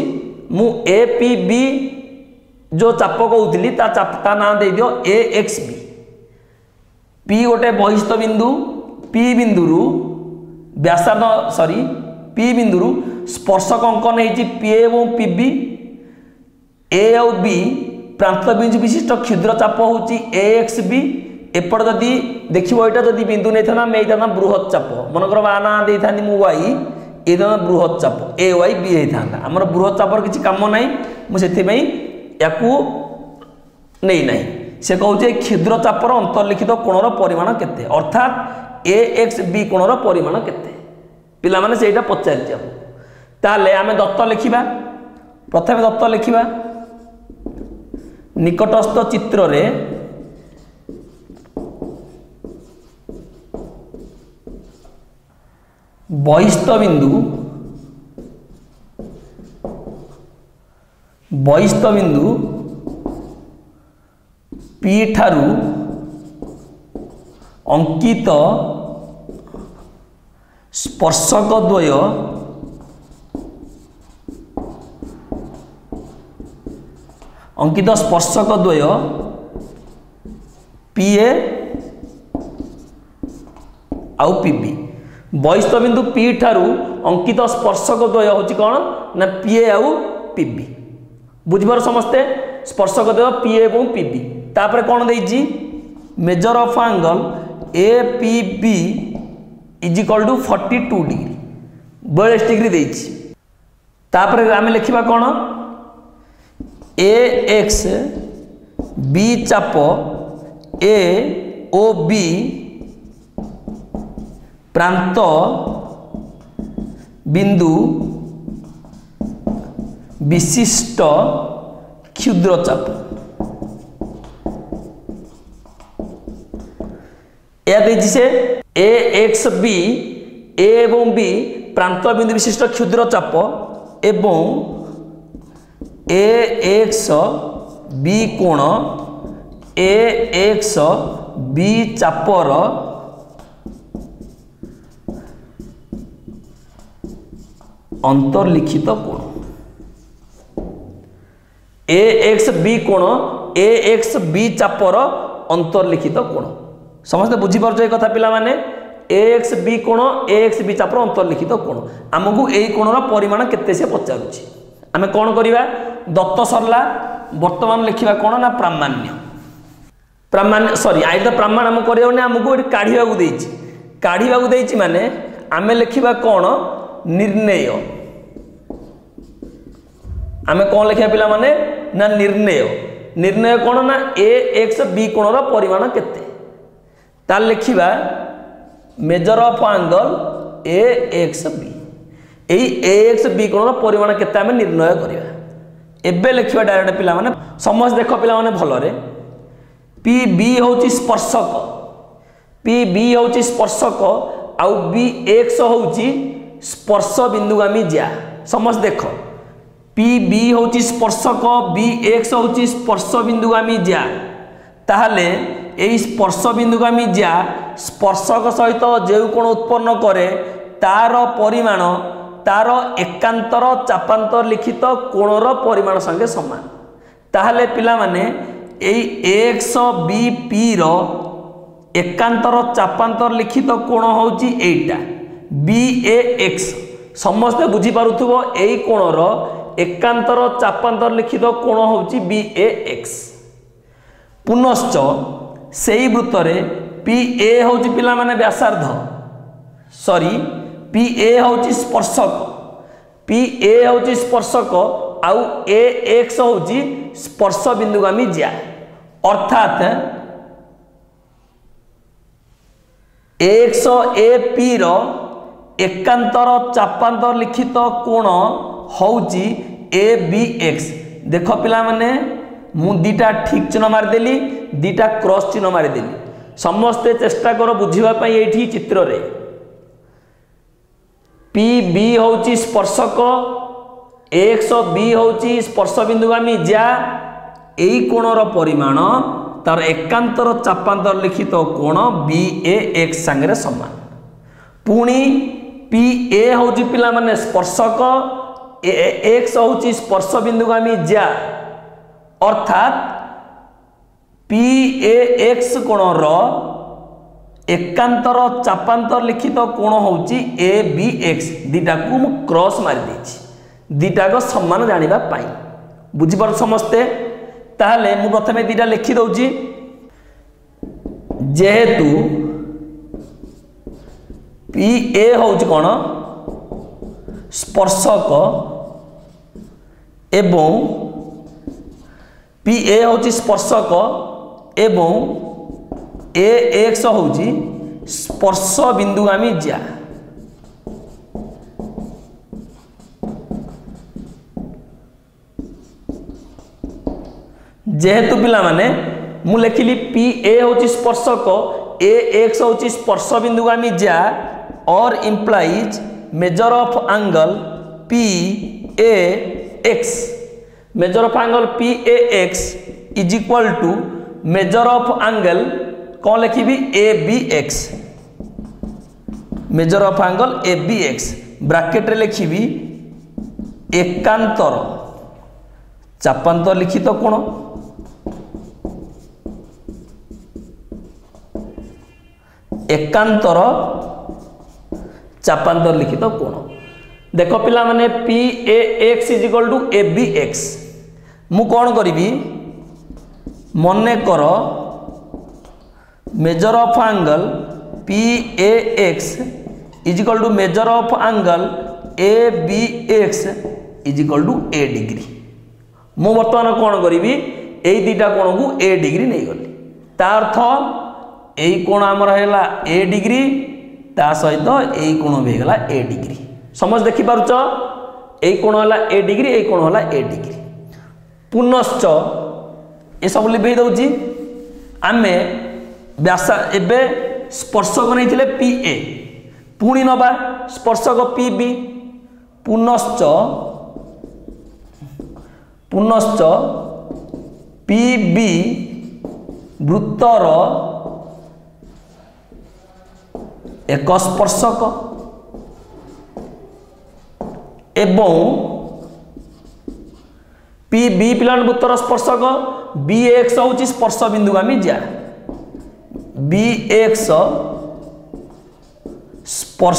मु ए पी बी जो चाप कहूली ता चाप ता ना दे दियो ए एक्स बी। पी गोटे बहिस्थ बिंदु, पी बिंदु व्यासार्ध सॉरी पी बिंदु स्पर्शक अंकन होती पी एवं पी बी। ए और बी प्रांत बिंदु विशिष्ट क्षुद्र चाप होची ए एक्स बी। एपट जदि देखिए यहाँ जदि बिंदु नहीं था मैं ये बृहत चाप मनकर बा ना दे था वाई ये बृहत चाप ए वाई बी होता आमर बृहत चापर किसी कम ना मुझे या नहीं ना से कहे क्षुद्र चापर अंतर्लिखित कोणर परिमाण केते अर्थात ए एक्स बी कोणर परिमाण केते पिला माने सेटा पचारि ताले आमे दत्त लिखिबा। प्रथमे दत्त लिखिबा निकटस्थ चित्र रे बहिस्थ बिंदु बहिस्थ बिंदु पी ठारू अंकित स्पर्शक द्वय अंकित स्पर्शक द्वय पी ए आउ पी बी। बहिस्थ बिंदु पी ठारू अंकित स्पर्शक द्वय होची कौन ना पी ए आउ पी बी। बुझिबार समस्ते स्पर्शक द्वय पी ए एवं पी बी। तापर कौन देइची measure of angle A P B is equal to forty two degree बयालीस डिग्री देइची। तापर आमे लिखिबा कौन ए एक्स बी चाप ए ओ बी प्रांत बिंदु विशिष्ट क्षुद्र चाप। से ए एक्स बी ए एवं बी प्रांत बिंदु विशिष्ट क्षुद्र चाप एवं ए एक्स बी कोण ए एक्स बी चापर अंतर्लिखित कोण ए एक्स बी कोण ए एक्स बी चापर अंतर्लिखित कोण। समस्त बुझीपार ये कथा पिला माने ए एक्स बी कोण ए एक्स बी चापर अंतर्लिखित कोण आमको यही कोणर परिमाण केते से पचारुछि। आमे कौन करिबा दत्त सरला वर्तमान लिखिबा कोण ना प्रामाण्य प्रामाण्य सॉरी आई तो प्रमाण आम करने आमको ये काढ़ा देछि काढ़ा देछि माने आमे लिखिबा कोण निर्णय। आमे कौन लिखा पिला माने ना निर्णय निर्णय कौन ना ए एक्स बी कोणर परिमाण केते तार लिखिबा measure of angle A X B एई ए एक्स बी कोणर परिमाण केते आमे निर्णय करिबा। एबे लिखिबा डायरेक्ट पिला माने समस्त देख पिला माने भलरे पी बी होची स्पर्शक पी बी होची स्पर्शक आउ बी एक्स होची स्पर्श बिंदुगामी ज्या। समस्त देख पी बी होची स्पर्शक बी एक्स होची स्पर्श बिंदुगामी ज्या ताहले एई स्पर्श बिंदुगामी ज्या स्पर्शक सहित जो कोण उत्पन्न करे तार परिमाण तार एकांतर चापांतर लिखित कोणर परिमाण संगे समान। ताहले पिला माने एई एक्स बी पी रो एकांतर चापांतर लिखित कोण होची एटा बी ए एक्स। समस्त बुझी पारुथबो एई कोणर एकांतर चापांतर लिखित कोण होची बी ए एक्स। पुनश्च सेई वृत्तरे पी ए होची पिला माने व्यासार्ध सॉरी पी ए होची स्पर्शक पी ए होची स्पर्शक आउ ए एक्स होची स्पर्श बिंदुगामी ज्या अर्थात एक्स ए पी रो एकांतर चापांतर लिखित कोण होची ए बी एक्स। देख पिला माने मु दीटा ठीक चिन्ह मारिदेली दीटा क्रॉस चिन्ह मारिदेली समस्ते चेष्टा कर बुझीबा पई एठी चित्र रे पी बी होची स्पर्शक एक्स बी होची स्पर्श बिंदुगामी ज्या एई कोणर परिमाण तार एकांतर चापांतर लिखित कोण बी ए एक्स संगे समान। पुणी पी ए होची पिला माने स्पर्शक एक्स हूँ स्पर्श बिंदुगामी ज्या अर्थात पी ए एक्स कोणर एकांतर चापांतर लिखित कोण हूँ ए बी एक्स दीटा को मु क्रॉस मारी देछि दीटा को सम्मान जानिबा पाई बुझिपार समस्ते ताहले मु प्रथमे दीटा लिखि दउछि जेहेतु पी ए हूँ कौन स्पर्शक एवं पी ए हूँ स्पर्शक एवं ए एक्स हूँ स्पर्श बिंदुगामी ज्या जेहेतु पिला माने मु लिखिली पी ए हूँ स्पर्शक ए एक्स हूँ स्पर्श बिंदुगामी ज्या और implies measure of angle P A X measure of angle P A X is equal to measure of angle कौन लिखी A B X measure of angle A B X bracket रे लिखी एकांतर चापांतर लिखित कोण एकांतर चापांतर लिखित कोण देख पिला माने P A X is equal to A B X मु कौन करी मने कर measure of angle P A X is equal to measure of angle A B X is equal to A degree मु बर्तमान कौन करी एई दीटा कोण को ए डिग्री नहीं गली तार अर्थ एई कोण आमर हैला ए डिग्री ता सहित एई कोण भी हैगला ए डिग्री समझ देखि पारुच एई कोण हैला ए डिग्री एई कोण हैला ए डिग्री पुनश्च ए सब लिभे दउची आमे व्यास एबे स्पर्शक नहीं पी ए पुणी नवा स्पर्शक पी बी पुनश्च पुनश्च पी बी वृत्तर एक स्पर्शक एवं पी बी पिलान वृत्तर स्पर्शक बी एक्स हूँ स्पर्श बिंदुगामी ज्या बी एक्स स्पर्श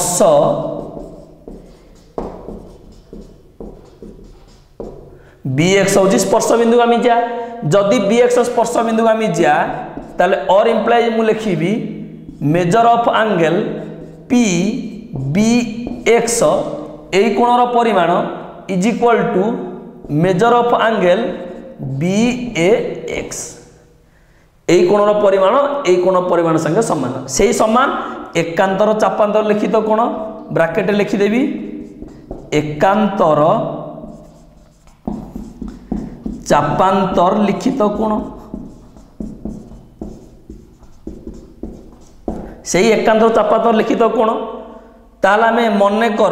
बी एक्स हूँ स्पर्श बिंदुगामी ज्या जदि बी एक्स स्पर्श बिंदुगामी ज्या ताले और इम्प्लाइज मु लिखी measure of angle P B X एई कोणर परिमाण is equal to measure of angle B A X एई कोणर परिमाण एई कोण परिमाण संगे समान सेही समान एकांतर चापांतर लिखित कोण ब्रैकेट लिखिदेवी एकांतर चापांतर लिखित कोण सेही एकांतर चापांतर लिखित कोण ताहले आमे मने कर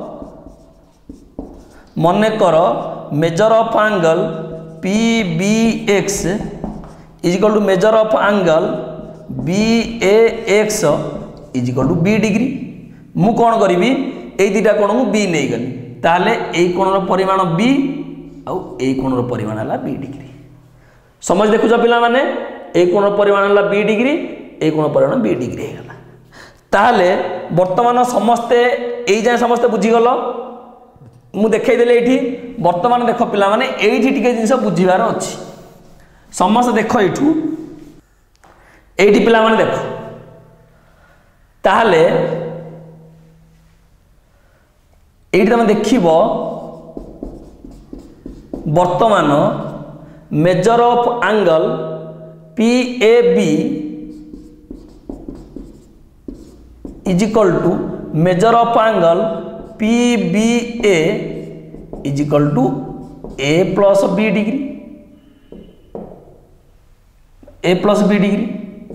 मने कर measure of angle P B X is equal to measure of angle B A X is equal to B degree मु कौन करी ए दुटा कोण को बी नहीं गली ताहले ए कोणर परिमाण बी आउ ए कोणर परिमाण है बी डिग्री समझ देखुछ पिला माने ए कोणर परिमाण है बी डिग्री ए कोण परिमाण बी डिग्री है गला ताहले वर्तमान समस्ते ए जाय समस्ते बुझीगल मु देखई देले एठी वर्तमान देख पिला माने एठी टिके जिंस बुझीबार अछि समस्त देख एठू एठी पिला माने देख ताहले एठी तमे देखिबो वर्तमान measure of angle P A B is equal to measure of angle P B A is equal to A plus B degree A plus B degree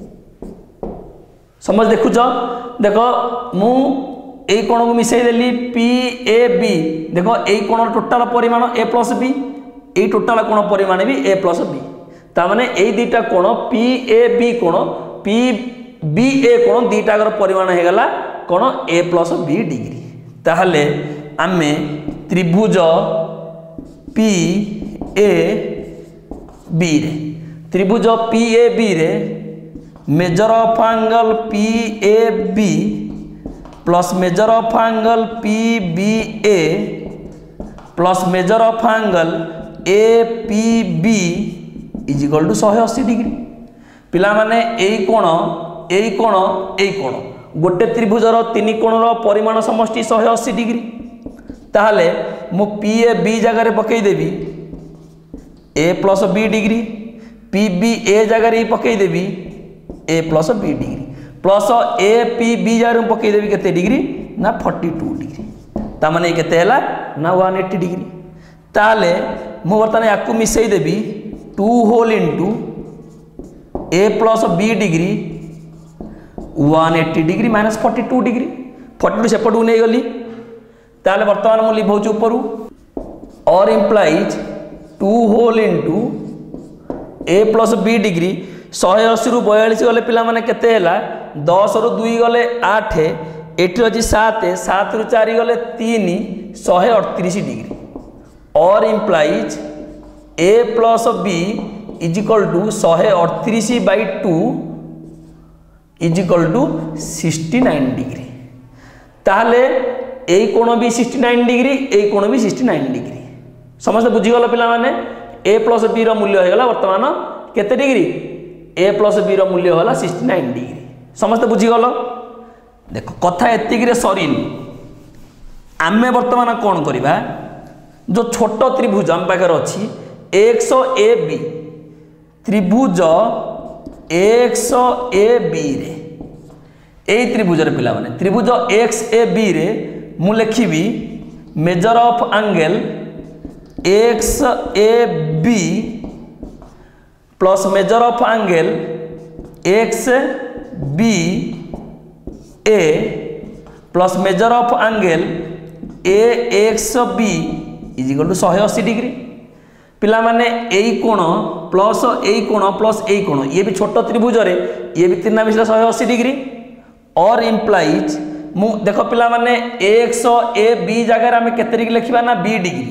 समझ देखुच देख मु ए कोण को मिसई देली पी ए बी देख ए कोण टोटाल परिमाण A plus B A total कोण परिमाण भी ए प्लस बी ता माने ए दुटा कोण पी ए बी कोण पी बी ए कोण दुटा परिमाण हे गला कोण ए प्लस बी डिग्री ताहले आमे त्रिभुज पी ए बी रे त्रिभुज पी ए बी रे measure of angle P A B plus measure of angle P B A plus measure of angle A P B is equal to एक सौ अस्सी degree. पिला माने एई कोण एई कोण एई कोण गोटे त्रिभुजर तीन कोणर परिमाण समष्टि एक सौ अस्सी डिग्री। ताहले मु पी ए बी जगह पकई देबी A plus B degree P B A जगह पकई देबी A plus B degree plus A P B जगह पकई देबी केते डिग्री ना बयालीस डिग्री ता माने केते हैला ना एक सौ अस्सी डिग्री। ताहले मु बर्तमान याकू मिसई देबी two whole into A plus B degree एक सौ अस्सी डिग्री माइनस बयालीस डिग्री बयालीस सेपटू नहीं गली। ताहले बर्तमान मु लिखौछु ऊपर और implies two whole into A plus B degree एक सौ अस्सी रु बयालीस गले पिला माने केते हैला दस रु दुई गले आठ एठी अछि सात सात रु चार गले तीन एक सौ अड़तीस डिग्री और implies A plus B is equal to एक सौ अड़तीस by two is equal to sixty nine degree. ताहले ए कोण भी सिक्सटी नाइन डिग्री ए कोण भी सिक्सटी नाइन डिग्री समस्त बुझीगल पिला माने ए प्लस बी रो मूल्य हो गला वर्तमान केते डिग्री ए प्लस बी रो मूल्य होला सिक्सटी नाइन डिग्री समस्त बुझीगल। देखो कथा एतिक सरीनी आमे वर्तमान कौन करवा जो छोट त्रिभुज आम पाखे अच्छी एक्स ए बी त्रिभुज एक्स ए बी रे ए त्रिभुजर पिला माने त्रिभुज एक्स ए बी रे मु लिखिबी measure of angle X A B plus measure of angle X B A plus measure of angle A X B is equal to एक सौ अस्सी डिग्री। पिला माने एई कोण प्लस एई कोण प्लस एई कोण ये भी छोट त्रिभुज रे ये भी तीन मिश्र एक सौ अस्सी डिग्री और इम्प्लाइज मु देखो पिला माने एक्स ए बी जगह आम केते डिग्री लिखिबा ना B degree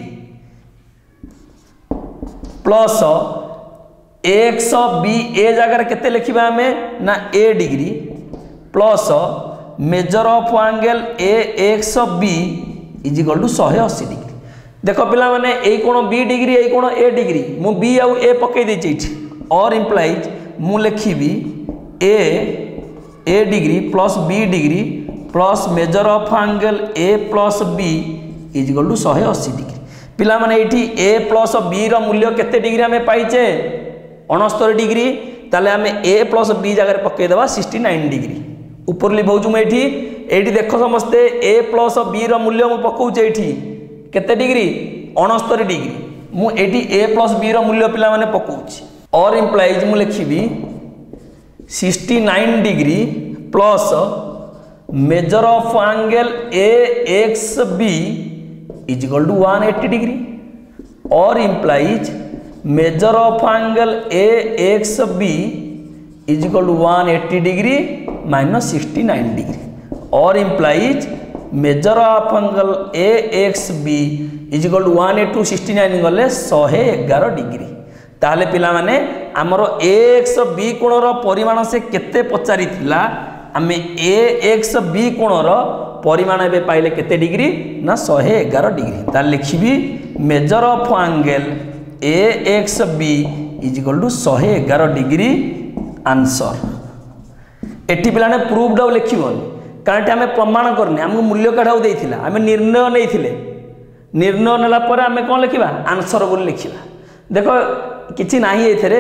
plus X B A जगह केते लिखिबा आमे ना A degree plus measure of angle A X B is equal to एक सौ अस्सी डिग्री। देखो पिला माने ए कोण बी डिग्री ए कोण ए डिग्री मु बी आउ ए पकई देछि एठी और इम्प्लाइज मु लिखिबी A A degree plus B degree plus measure of angle A plus B is equal to एक सौ अस्सी डिग्री। पिला माने एठी ए प्लस बी रो मूल्य केते डिग्री आमे पाइचे उनहत्तर डिग्री ताले आमे ए प्लस बी जगह पकई देबा सिक्सटी नाइन डिग्री ऊपर लिखौछु मैं एठी एठी देखो समस्ते ए प्लस बी रो मूल्य मु पकौचे एठी केते डिग्री उनहत्तर डिग्री मु एठी ए प्लस बी रो मूल्य पिला माने पकौछि और इम्प्लाइज मु लिखिबी sixty nine degree plus measure of angle A X B is equal to एक सौ अस्सी डिग्री और implies measure of angle A X B is equal to एक सौ अस्सी degree minus sixty nine degree और implies measure of angle A X B is equal to एक सौ अस्सी टू सिक्सटी नाइन गले एक सौ ग्यारह डिग्री। ताहले पिला माने हमर ए एक्स बी कोणर परिमाण से केते पचारि थिला आमे ए एक्स बी कोणर परिमाण एबे पाइले केते डिग्री ना एक सौ ग्यारह डिग्री। ताले लिखिबी measure of angle A X B is equal to एक सौ ग्यारह डिग्री आंसर। एटी पिलाने प्रूव्ड आउ लिखिबोनी कारण आम प्रमाण करने आमको मूल्य काढ़ाऊ देइथिला आम निर्णय नहीं निर्णय नेला पर आम कौन लिखा आंसर बोली लिखा। देख किसी ना ये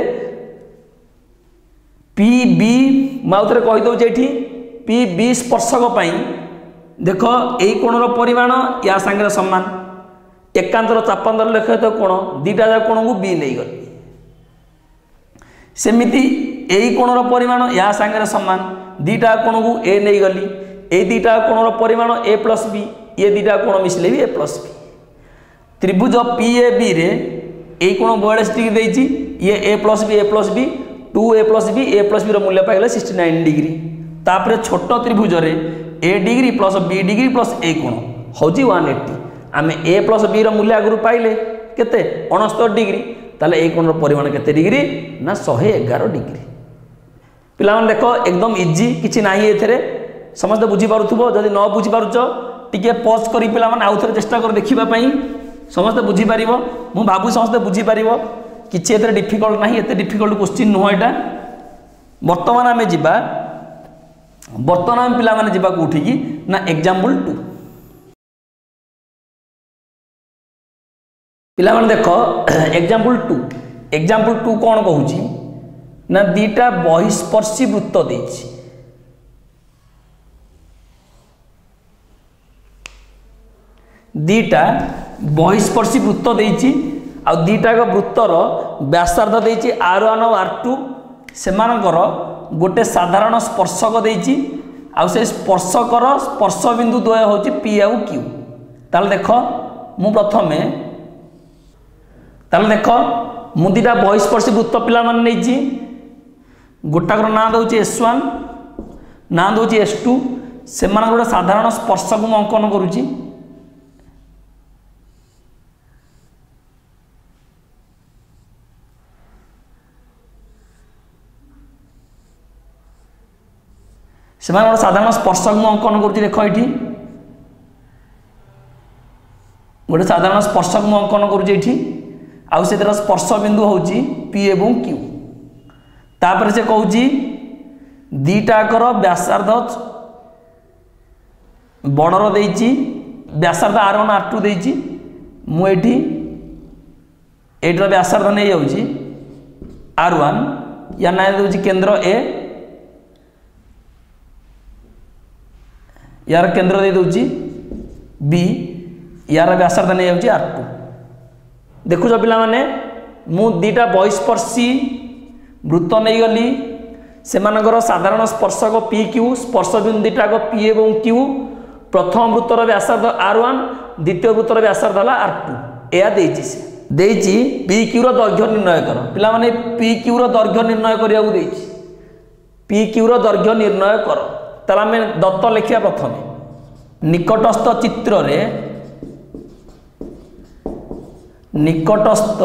पी बी मुझे कहीदे ये पी बी स्पर्शक देख यही कोणर परिमाण या सांगे सामान एकांतर चापांतर लेखे तो कोण दीटा जाक कोण को बी नहीं गली सेमिति यही कोणर परिमाण या सांगे सामान दीटा कोण को ए नहीं गली ए दीटा कोणर परिमाण ए प्लस बी ये दीटा कोण मिसले भी ए प्लस बी त्रिभुज पी ए बी रे ए कोण बयालीस डिग्री देइछि ये A plus B A plus B two A plus B A plus B रो मूल्य पाइले सिक्सटी नाइन डिग्री तापरे छोट त्रिभुज रे A degree plus B degree plus A कोण होची वन एट्टी आम ए प्लस बी रूल्य आगुरी पाइले केते उनहत्तर डिग्री ताले ए कोण परिमाण केते डिग्री ना एक सौ ग्यारह डिग्री। पिला माने देखो एकदम इजी किछि नाही एथरे समस्त बुझी पारुथबो जदि न बुझी पारुछ टिके पॉज करी पिला माने आउ थरे चेष्टा कर देखिबा पई समस्त बुझी पारिबो। मु भाबु समस्त बुझी पारिबो किछि एथरे डिफिकल्ट नाही एते डिफिकल्ट क्वेश्चन नुह एटा। वर्तमान आमे जिबा वर्तमान आमे पिला माने जिबा कोठी की ना एग्जांपल टू। पिला माने देखो एग्जांपल टू एग्जांपल टू कोन कहूची ना दीटा बहिस्पर्शी वृत्त देछि दीटा बहिस्पर्शी वृत्त देछि आ दीटा का वृत्तर व्यासार्ध देछि आर वन और आर टू सेमानकर गोटे साधारण स्पर्शक देछि आ से स्पर्शकर स्पर्श बिंदु द्वय होछि पी आउ क्यू। ताल देखो मु प्रथमे ताल देखो मु दीटा बहिस्पर्शी वृत्त पिला माने नेछि गोटाकर ना दउछि एस वन ना दउछि एस टू सेमान गोटे साधारण स्पर्शक मु अंकन करूछि सेमान गोटे साधारण स्पर्शक मु अंकन करूछि। देखो एठी गोटे साधारण स्पर्शक मु अंकन करूछि एठी आउ से तरह स्पर्श बिंदु होछि पी एवं क्यू। तापर से कहूची दीटाकर व्यासार्ध बड़र देछि व्यासार्ध आर वन आर टू देछि मु एठी एटर व्यासार्ध नहीं जाउची आर वन या ना देउची केंद्र ए यार केंद्र दे दउची बी यार व्यासार्ध नहीं जाउची आर टू। देखु जो पिला माने मु दीटा बहिस्पर्शी वृत्त नहीं गली सेमानकर साधारण स्पर्शक पी क्यू स्पर्श बिंदु दीटा को पी एवं क्यू प्रथम वृत्तर व्यासार्ध आर वन द्वितीय वृत्तर व्यासार्ध है आर टू या देछि से देछि पी क्यू रो दैर्घ्य निर्णय कर पिला माने पी क्यू रो दैर्घ्य निर्णय करिया को देछि पी क्यू रो दैर्घ्य निर्णय कर ताला में दत्त लिखिया प्रथमे निकटस्थ चित्र रे निकटस्थ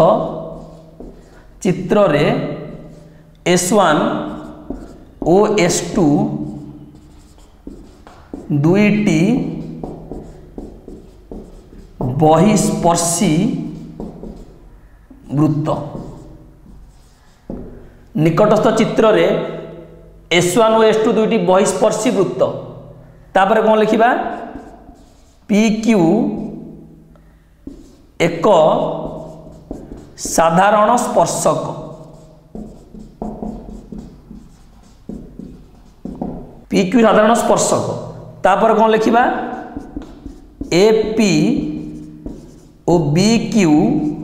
चित्र रे एस वन ओ एस टू दुईटी बहिस्पर्शी वृत्त निकटस्थ चित्र रे एस वन ओ एस टू दुईटी बहिस्पर्शी वृत्त तापर कौन लिखिबा पी क्यू एक साधारण स्पर्शक पी क्यू साधारण स्पर्शक तापर कौन लिखिबा ए पी ओ बी क्यू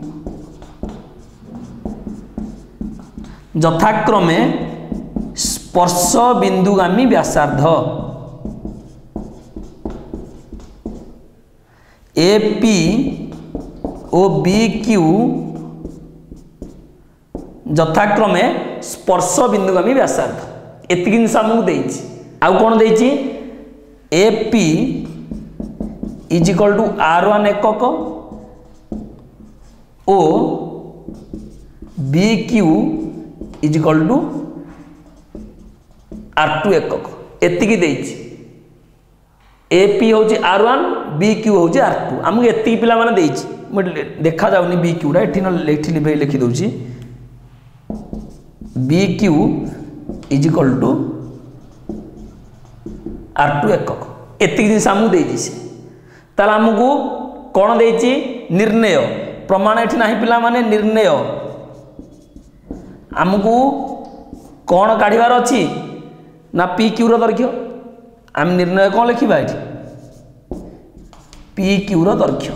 यथाक्रमे स्पर्श बिंदुगामी व्यासार्ध ए पी ओ बी क्यू यथाक्रमे स्पर्श बिंदुगामी व्यासार्ध एति जिनस आमको देछि आउ कोन देछि A P is equal to R one एकक ओ B Q is equal to R two एकक एति की देछि ए पी होछि आर वन बी क्यू होछि आर टू आमको एति पिला माने देछि देखा जाउनी बी क्यू रा एठी न लिखि लिखि लिखि दउछि B Q is equal to R two एकक एति जिनस आमको देछि से ताला आमको कोन देछि निर्णय प्रमाण एठी नाही पिला माने निर्णय आमको कोन काढिबार अछि ना पी क्यू रो दैर्घ्य आम निर्णय कोन लिखिबा एठी पी क्यू रो दैर्घ्य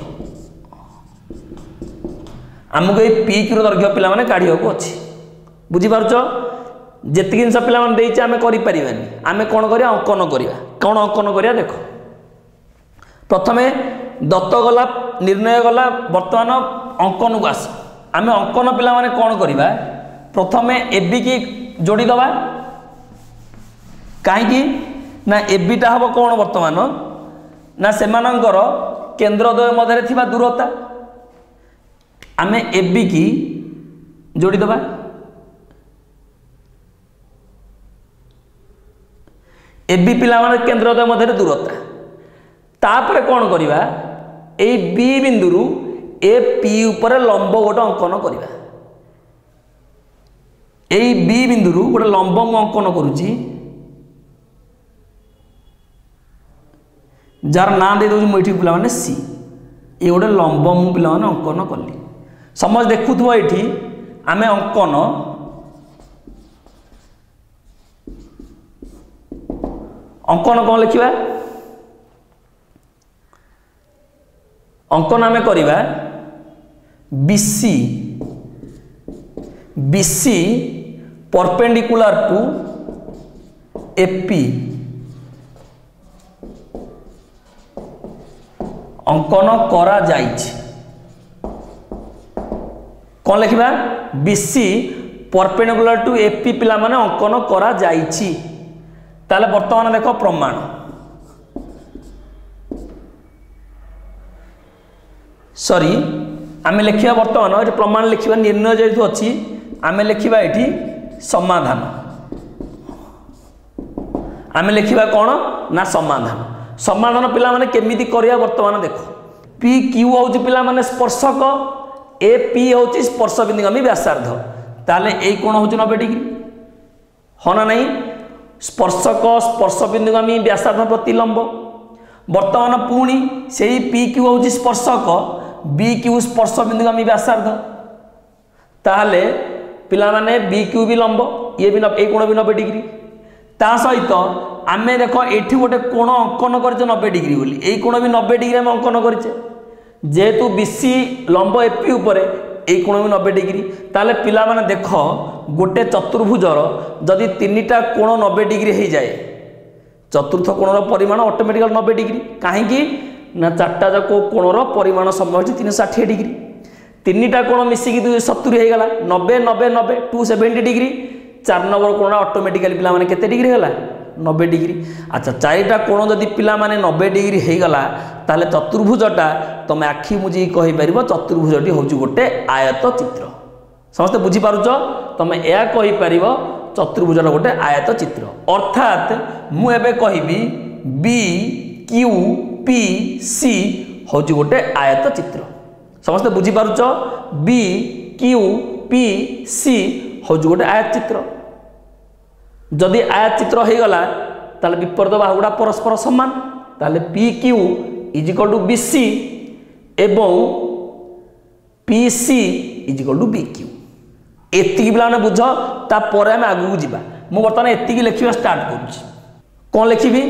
आमको ए पी क्यू रो दैर्घ्य पिला माने काढियो को अछि बुझी पारुछ जेति जिनस पिला माने देछि आमे करि परिबानी आमे कोन करिया अंकन करिया कोन अंकन करिया देखो प्रथमे दत्त गला निर्णय गला वर्तमान अंकन को आस आमे अंकन पिला माने कोन करिबा प्रथमे एबी की जोड़ी दबा कहीं ना एबिटा हम कौन वर्तमान ना सेमानंकर केन्द्रद्वय मध्य थिबा दूरता आमे एबी की जोड़ी दबा एबी पिला माने केन्द्रद्वय मध्य दूरता तापर कौन करिबा ए बी बिंदु रु ए पी ऊपर लंब गोटे अंकन करिबा ए बी बिंदु रु गोटे लंब अंकन करूची जार ना दे दो मुठी पिला माने सी ये गोटे लंब मु पिला माने अंकन कली समझ देखुथबो एठी आमे अंकन अंकन कौन लिखिबा अंकन आमे करिबा BC BC perpendicular to AP अंकन करा जाइछि कौन लिखिबा बीसी परपेंडिकुलर टू एपी पिला माने अंकन करा जाइछि ताले वर्तमान देखो प्रमाण सॉरी आमे लिखिबा वर्तमान ये प्रमाण लिखिबा निर्णय जेतु अछि आमे लिखिबा एठी समाधान आमे लिखिबा कोन ना समाधान समाधान पिला माने केमिति करिया वर्तमान देखो पी क्यू होउची पिला माने स्पर्शक ए पी होउची स्पर्श बिंदुगामी व्यासार्ध ताले ए कोण होउची नब्बे डिग्री होना नहीं स्पर्शक स्पर्श बिंदुगामी व्यासार्ध प्रति लंब वर्तमान पुणी से पी क्यू होउची स्पर्शक बी क्यू स्पर्श बिंदुगामी व्यासार्ध ताहले पिला माने बी क्यू भी लंब ये भी ए कोण भी नब्बे डिग्री ता सहित आमे देखो एठी गोटे कोण अंकन करछे नब्बे डिग्री बोली ए कोण भी नब्बे डिग्री आमे अंकन करछे जेहेतु बीसी लंब एपी उपरे ए कोण भी नब्बे डिग्री ताले पिला माने देखो गोटे चतुर्भुजर जदि तीनटा कोण नब्बे डिग्री हो जाए चतुर्थ कोणर परिमाण ऑटोमेटिकल नब्बे डिग्री कहीं ना चार्टा जाक कोणर परिमाण समय तीन षाठ डिग्री तीनटा कोण मिसिकी सत्तरी हो गला नब्बे नब्बे नब्बे टू सेवेन्टी डिग्री चार नंबर कोण ऑटोमेटिकली पिला माने केते डिग्री होला नब्बे डिग्री अच्छा चारिटा कोण जदि पिला माने नब्बे डिग्री हो गला ताले चतुर्भुजटा तुम आखि मुझी कहि परिबो चतुर्भुजटी होउची गोटे आयत चित्र समस्त बुझी पारुछ तुम या कहि परिबो चतुर्भुजर गोटे आयत चित्र अर्थात मु एबे कहिबी बी क्यू पी सी होउची गोटे आयत चित्र समस्त बुझी पारुछ बी क्यू पी सी होउची गोटे आयत चित्र जदि आयत चित्र हो गला ताले विपरीत बाहुगुड़ा परस्पर समान ताले P Q is equal to B C एवं P C is equal to B Q एति पिला ने बुझ ता परे हम आगु जीवा मु बर्तमान एति लिखिबा स्टार्ट करूची कोन लिखिबी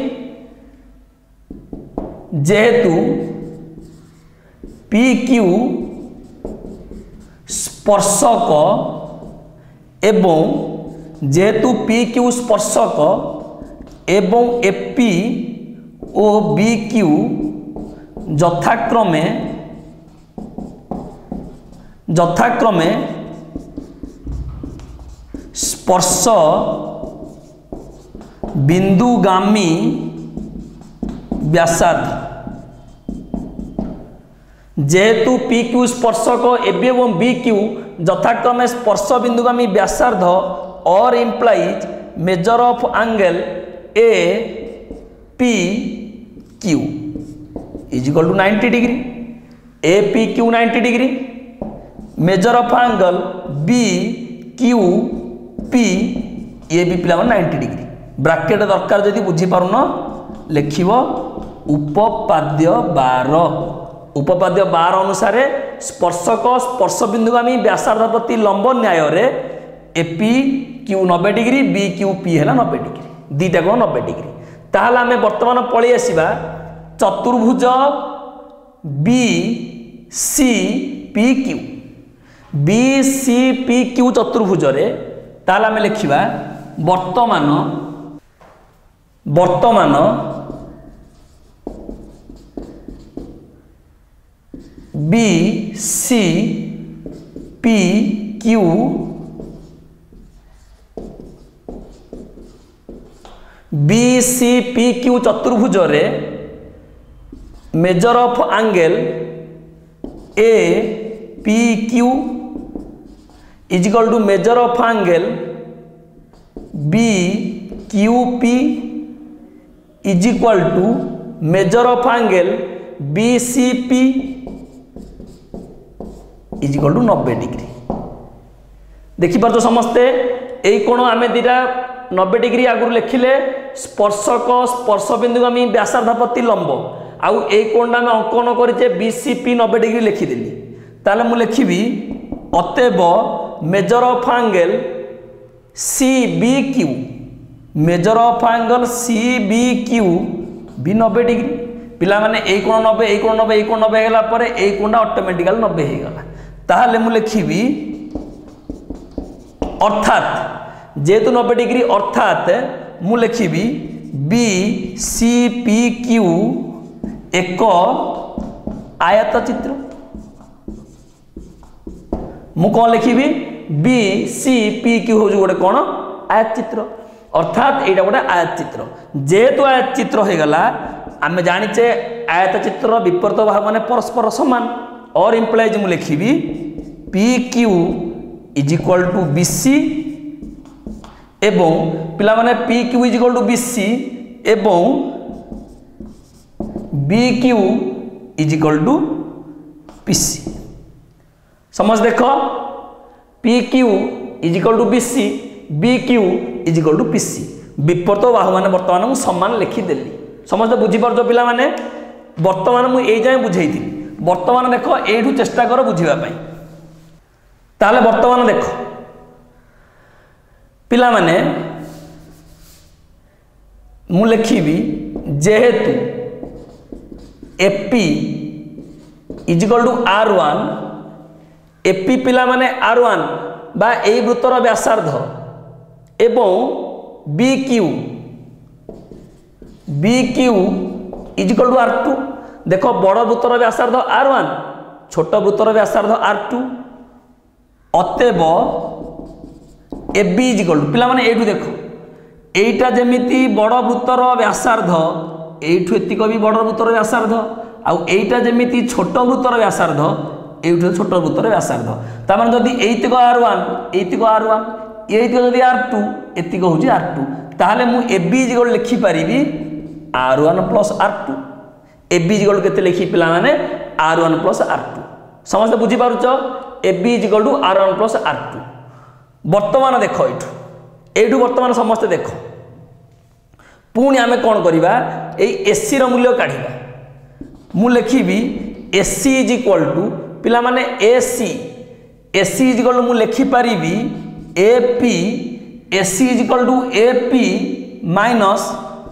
जेहेतु पी क्यू स्पर्शक एवं जेहेतु पी क्यू स्पर्शक एवं एपी ओ बी क्यू यथाक्रमे यथाक्रमे स्पर्श बिंदुगामी व्यासार्ध जेहेतु पी क्यू स्पर्शक एवं बी क्यू यथाक्रमे स्पर्श बिंदुगामी व्यासार्ध और implies measure of angle A P Q is equal to ninety degree A P Q ninety degree measure of angle B Q P ये भी पिला नाइंटी डिग्री ब्राकेट दरकार जदि बुझी पारुन लिखिब उपपाद्य बार उपपाद्य बार अनुसार स्पर्शक स्पर्श बिंदुगामी व्यासार्ध प्रति लंब न्याय रे एपी क्यू नब्बे डिग्री बी क्यू पी है नब्बे डिग्री दीटा कोण नब्बे डिग्री ताहले आमे वर्तमान पळी आसीबा चतुर्भुज B C P Q B C P Q चतुर्भुज रे ताहले आमे लिखिबा वर्तमान वर्तमान B C P Q B C P Q चतुर्भुज रे measure of angle A P Q is equal to measure of angle B Q P is equal to measure of angle B C P is equal to नब्बे degree. देखिपार समस्ते यही कोण आम दीटा नब्बे degree आगु लिखिले स्पर्शक स्पर्श बिंदु आम व्यासार्ध प्रति लंब आउ ए कोण आम अंकन करें बी सी पी नब्बे डिग्री लिखिदेली ताले मु लिखिबी अतएव measure of angle C B Q measure of angle C B Q भी नब्बे डिग्री पिला माने ए कोण नब्बे ए कोण नब्बे ए कोण नब्बे होला परे ए कोणटा ऑटोमेटिकल नब्बे हो गला ताहले मु लिखिबी अर्थात जेहेतु नब्बे डिग्री अर्थात मु लिखिबी बी सी पी क्यू एक आयत चित्र मु कौन लिखिबी बी सी पी क्यू हो गोटे कौन आयत चित्र अर्थात यहाँ गोटे आयत चित्र जेहेतु आयत चित्र हो गला आम जाचे आयत चित्र विपरीत भाव माने परस्पर समान और इम्प्लाइज मु लिखिबी P Q is equal to B C एवं पिला माने P Q is equal to B C एवं B Q is equal to P C समझ देख P Q is equal to B C B Q is equal to P C विपरीत बाहु मैंने बर्तमान मुझे सामान लिखिदेली समस्त बुझीपार पिला माने बर्तमान मुझे जाए बुझे बर्तमान देख यू चेष्टा कर बुझापी ताले बर्तमान देख पिला माने मु लिखिबी जेहेतु AP is equal to R one AP पिला माने आर वन बा ए वृत्तर व्यासार्ध एवं B Q B Q is equal to R two देख बड़ वृत्तर व्यासार्ध आर वन छोट वृत्तर व्यासार्ध आर टू अतएव A B is equal to पिला माने एठू देख एटा जेमिति बड़ वृत्तर व्यासार्ध एठू एतिक भी बड़ वृत्तर व्यासार्ध आउ एटा जेमिति छोट वृत्तर व्यासार्ध एठू छोट वृत्तर व्यासार्ध ता माने जदी एतिक आर वन एतिक आर वन एतिक जदी आर टू एतिक होची आर टू ताहाले मु ए बी इज इक्वल लिखि परिबी R one plus R two A B is equal केते लिखि पिला माने R one plus R two समस्त बुझी पारुचो A B is equal to R one plus R two वर्तमान देख एठू एठू वर्तमान समस्त देख पुणी आमे कौन करिबा ए एसी रो मूल्य काढिबा मु लिखिबी एसी इज इक्वल टू पिला माने AC AC is equal to मु लिखि परिबी AP AC is equal to AP minus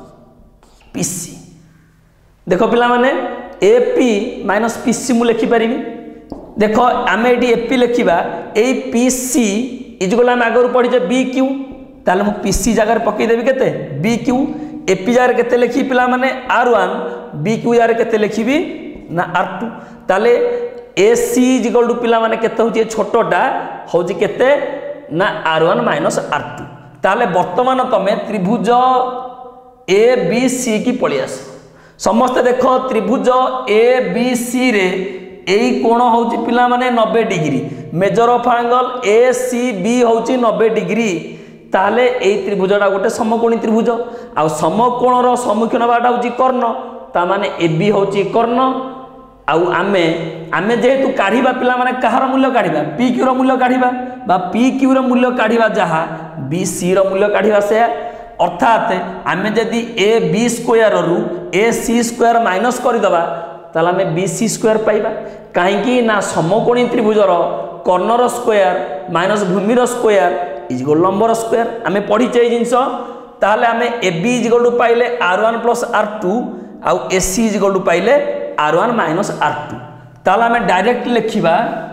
PC देख पिला माने एपी माइनस पीसी मु लिखि परिबी देख आमे एटी एपी लिखिबा ए पीसी इज इक्वल आम आगु पढ़ी बी क्यू ताले मु पीसी जगह पकई देबी केते बी क्यू एपी जगह केते लिखी पिला माने आर वन बी क्यू जगह केते लिखिबी ना आर टू ताले एसी इज इक्वल टू पिला माने केते होची छोटटा होची केते ना R one minus R two ताले वर्तमान तमे त्रिभुज ए बी सी की पळि आस समस्त देख त्रिभुज ए बी सी रे एई कोण होची पिला माने नब्बे degree measure of angle A C B होची नब्बे डिग्री ताले एई त्रिभुजटा गोटे समकोणी त्रिभुज आ समकोणर सम्मुखीन बाटा होची कर्ण ता माने ए बी होची कर्ण आउ आमे आमे जेहेतु काढ़िबा पिला माने कहार मूल्य काढ़िबा पी क्यू रो मूल्य काढ़िबा बा पी क्यू रो मूल्य काढ़िबा जहा बी सी रो मूल्य काढ़िबा से अर्थात आमे जदी ए बी स्क्वायर रु ए सी स्क्वायर माइनस कर दबा ताला आमे बी सी स्क्वायर पाइबा काहेकि ना समकोणी त्रिभुजर कर्णर स्क्वायर माइनस भूमिर स्क्वायर इज इक्वल लंबर स्क्वायर आमे पढ़िचे ए जिंस ताले आमे A B is equal to पाइले R one plus R two आउ A C is equal to पाइले R one minus R two ताले आमे डायरेक्ट लिखिबा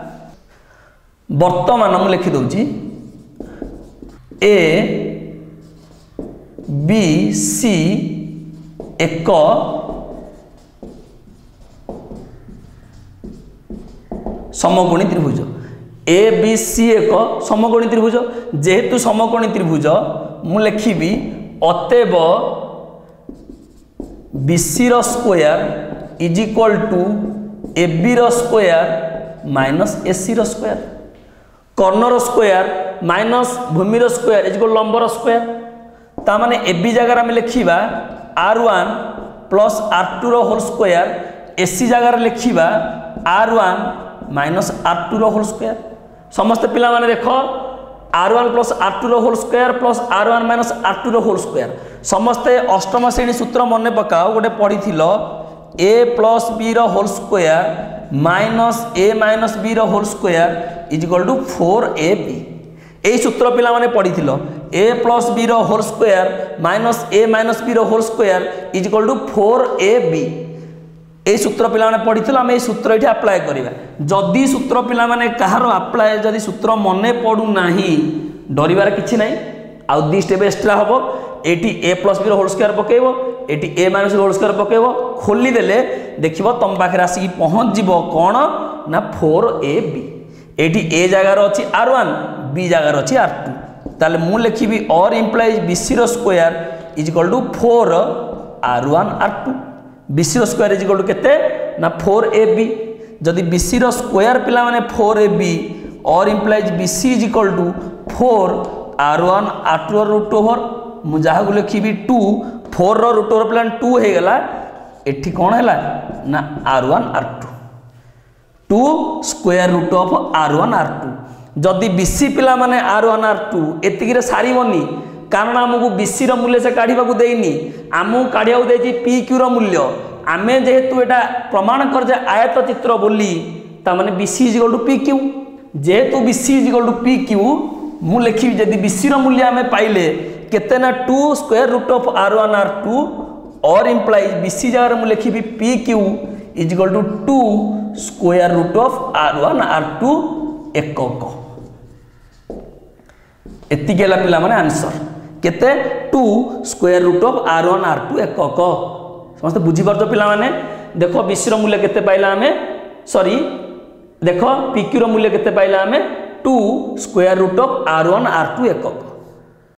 वर्तमान मु लिखि दउची ए बी सी एक समकोणी त्रिभुज ए बी सी एक समकोणी त्रिभुज जेहेतु समकोणी त्रिभुज मु लिखिबी अतएव बीसी रो square is equal to A B रो स्क्वायर माइनस ए सी रो स्क्वायर कर्णर स्क्वायर माइनस भूमि रो स्क्वायर इज इक्वल लंबर स्क्वायर ता माने ए बी जगह आम लिखा R one plus R two रो होल स्क्वायर ए सी जगह लिखा R one minus R two रो होल स्क्वायर समस्त पिला माने देखो R one plus R two रो whole square plus are one minus R two रो होल स्क्वायर समस्ते अष्टम श्रेणी सूत्र मन पकाओ गोटे पढ़ी ए प्लस बी रो whole square minus A minus B रो whole square is equal to four A B यही सूत्र पिला माने पढ़ी ए प्लस बी रो whole square minus A minus B रो whole square is equal to four A B यही सूत्र पिला माने पढ़ी आम यही सूत्र ये आप्लाय करवा जदि सूत्र पिला माने कहार आप्लाय जदि सूत्र मन पड़ू ना डरबार किसी ना आउ दी स्टेप एक्सट्रा हम ये A plus B whole square पकेब ये ए माइनस होल स्क्वायर पकेब खोलीदेले देख तुम पाखे आसिक पहुँच जीव कौन ना फोर ए बी ये ए जगार अच्छी आर वन बी जगार अच्छी आर टू ताले मु लिखी और इम्प्लाइज बी सी रो square is equal to four R one R two B C रो स्क्वायर इज इक्वल टू केते ना फोर ए बी जदि बी सी रो स्क्वायर पिला माने फोर ए बी और implies B C is equal to four R one R two root over मु जहाँ को लिखी टू फोर रो रूट ओवर पिला टू हो गला एठी कौन है ना R one R two two square root of R one R two जदि बी सी पिला माने आर वन आर टू एतिकी सारबनी कारण आमको बी सी मूल्य से काढ़ा देनी आमको काढ़ा दे पी क्यू रूल्य आम जेहेतु यहाँ प्रमाण कर आयत चित्र बोली ताने B C is equal to P Q जेहेतु B C is equal to P Q मु लिखी जदि बी सी मूल्य आम पाइले केते ना two square root of R one R two और इम्प्लाइज बी सी जगह मुझे लिखी P Q is equal to two square root of R one R two एकक एतिक पिला माने आंसर केते two square root of R one R two एकक समस्त बुझीपार पिला माने देख बी सी मूल्य केते पाइला आमे सॉरी देख पी क्यू मूल्य केते पाइला आमे two square root of R one R two एकक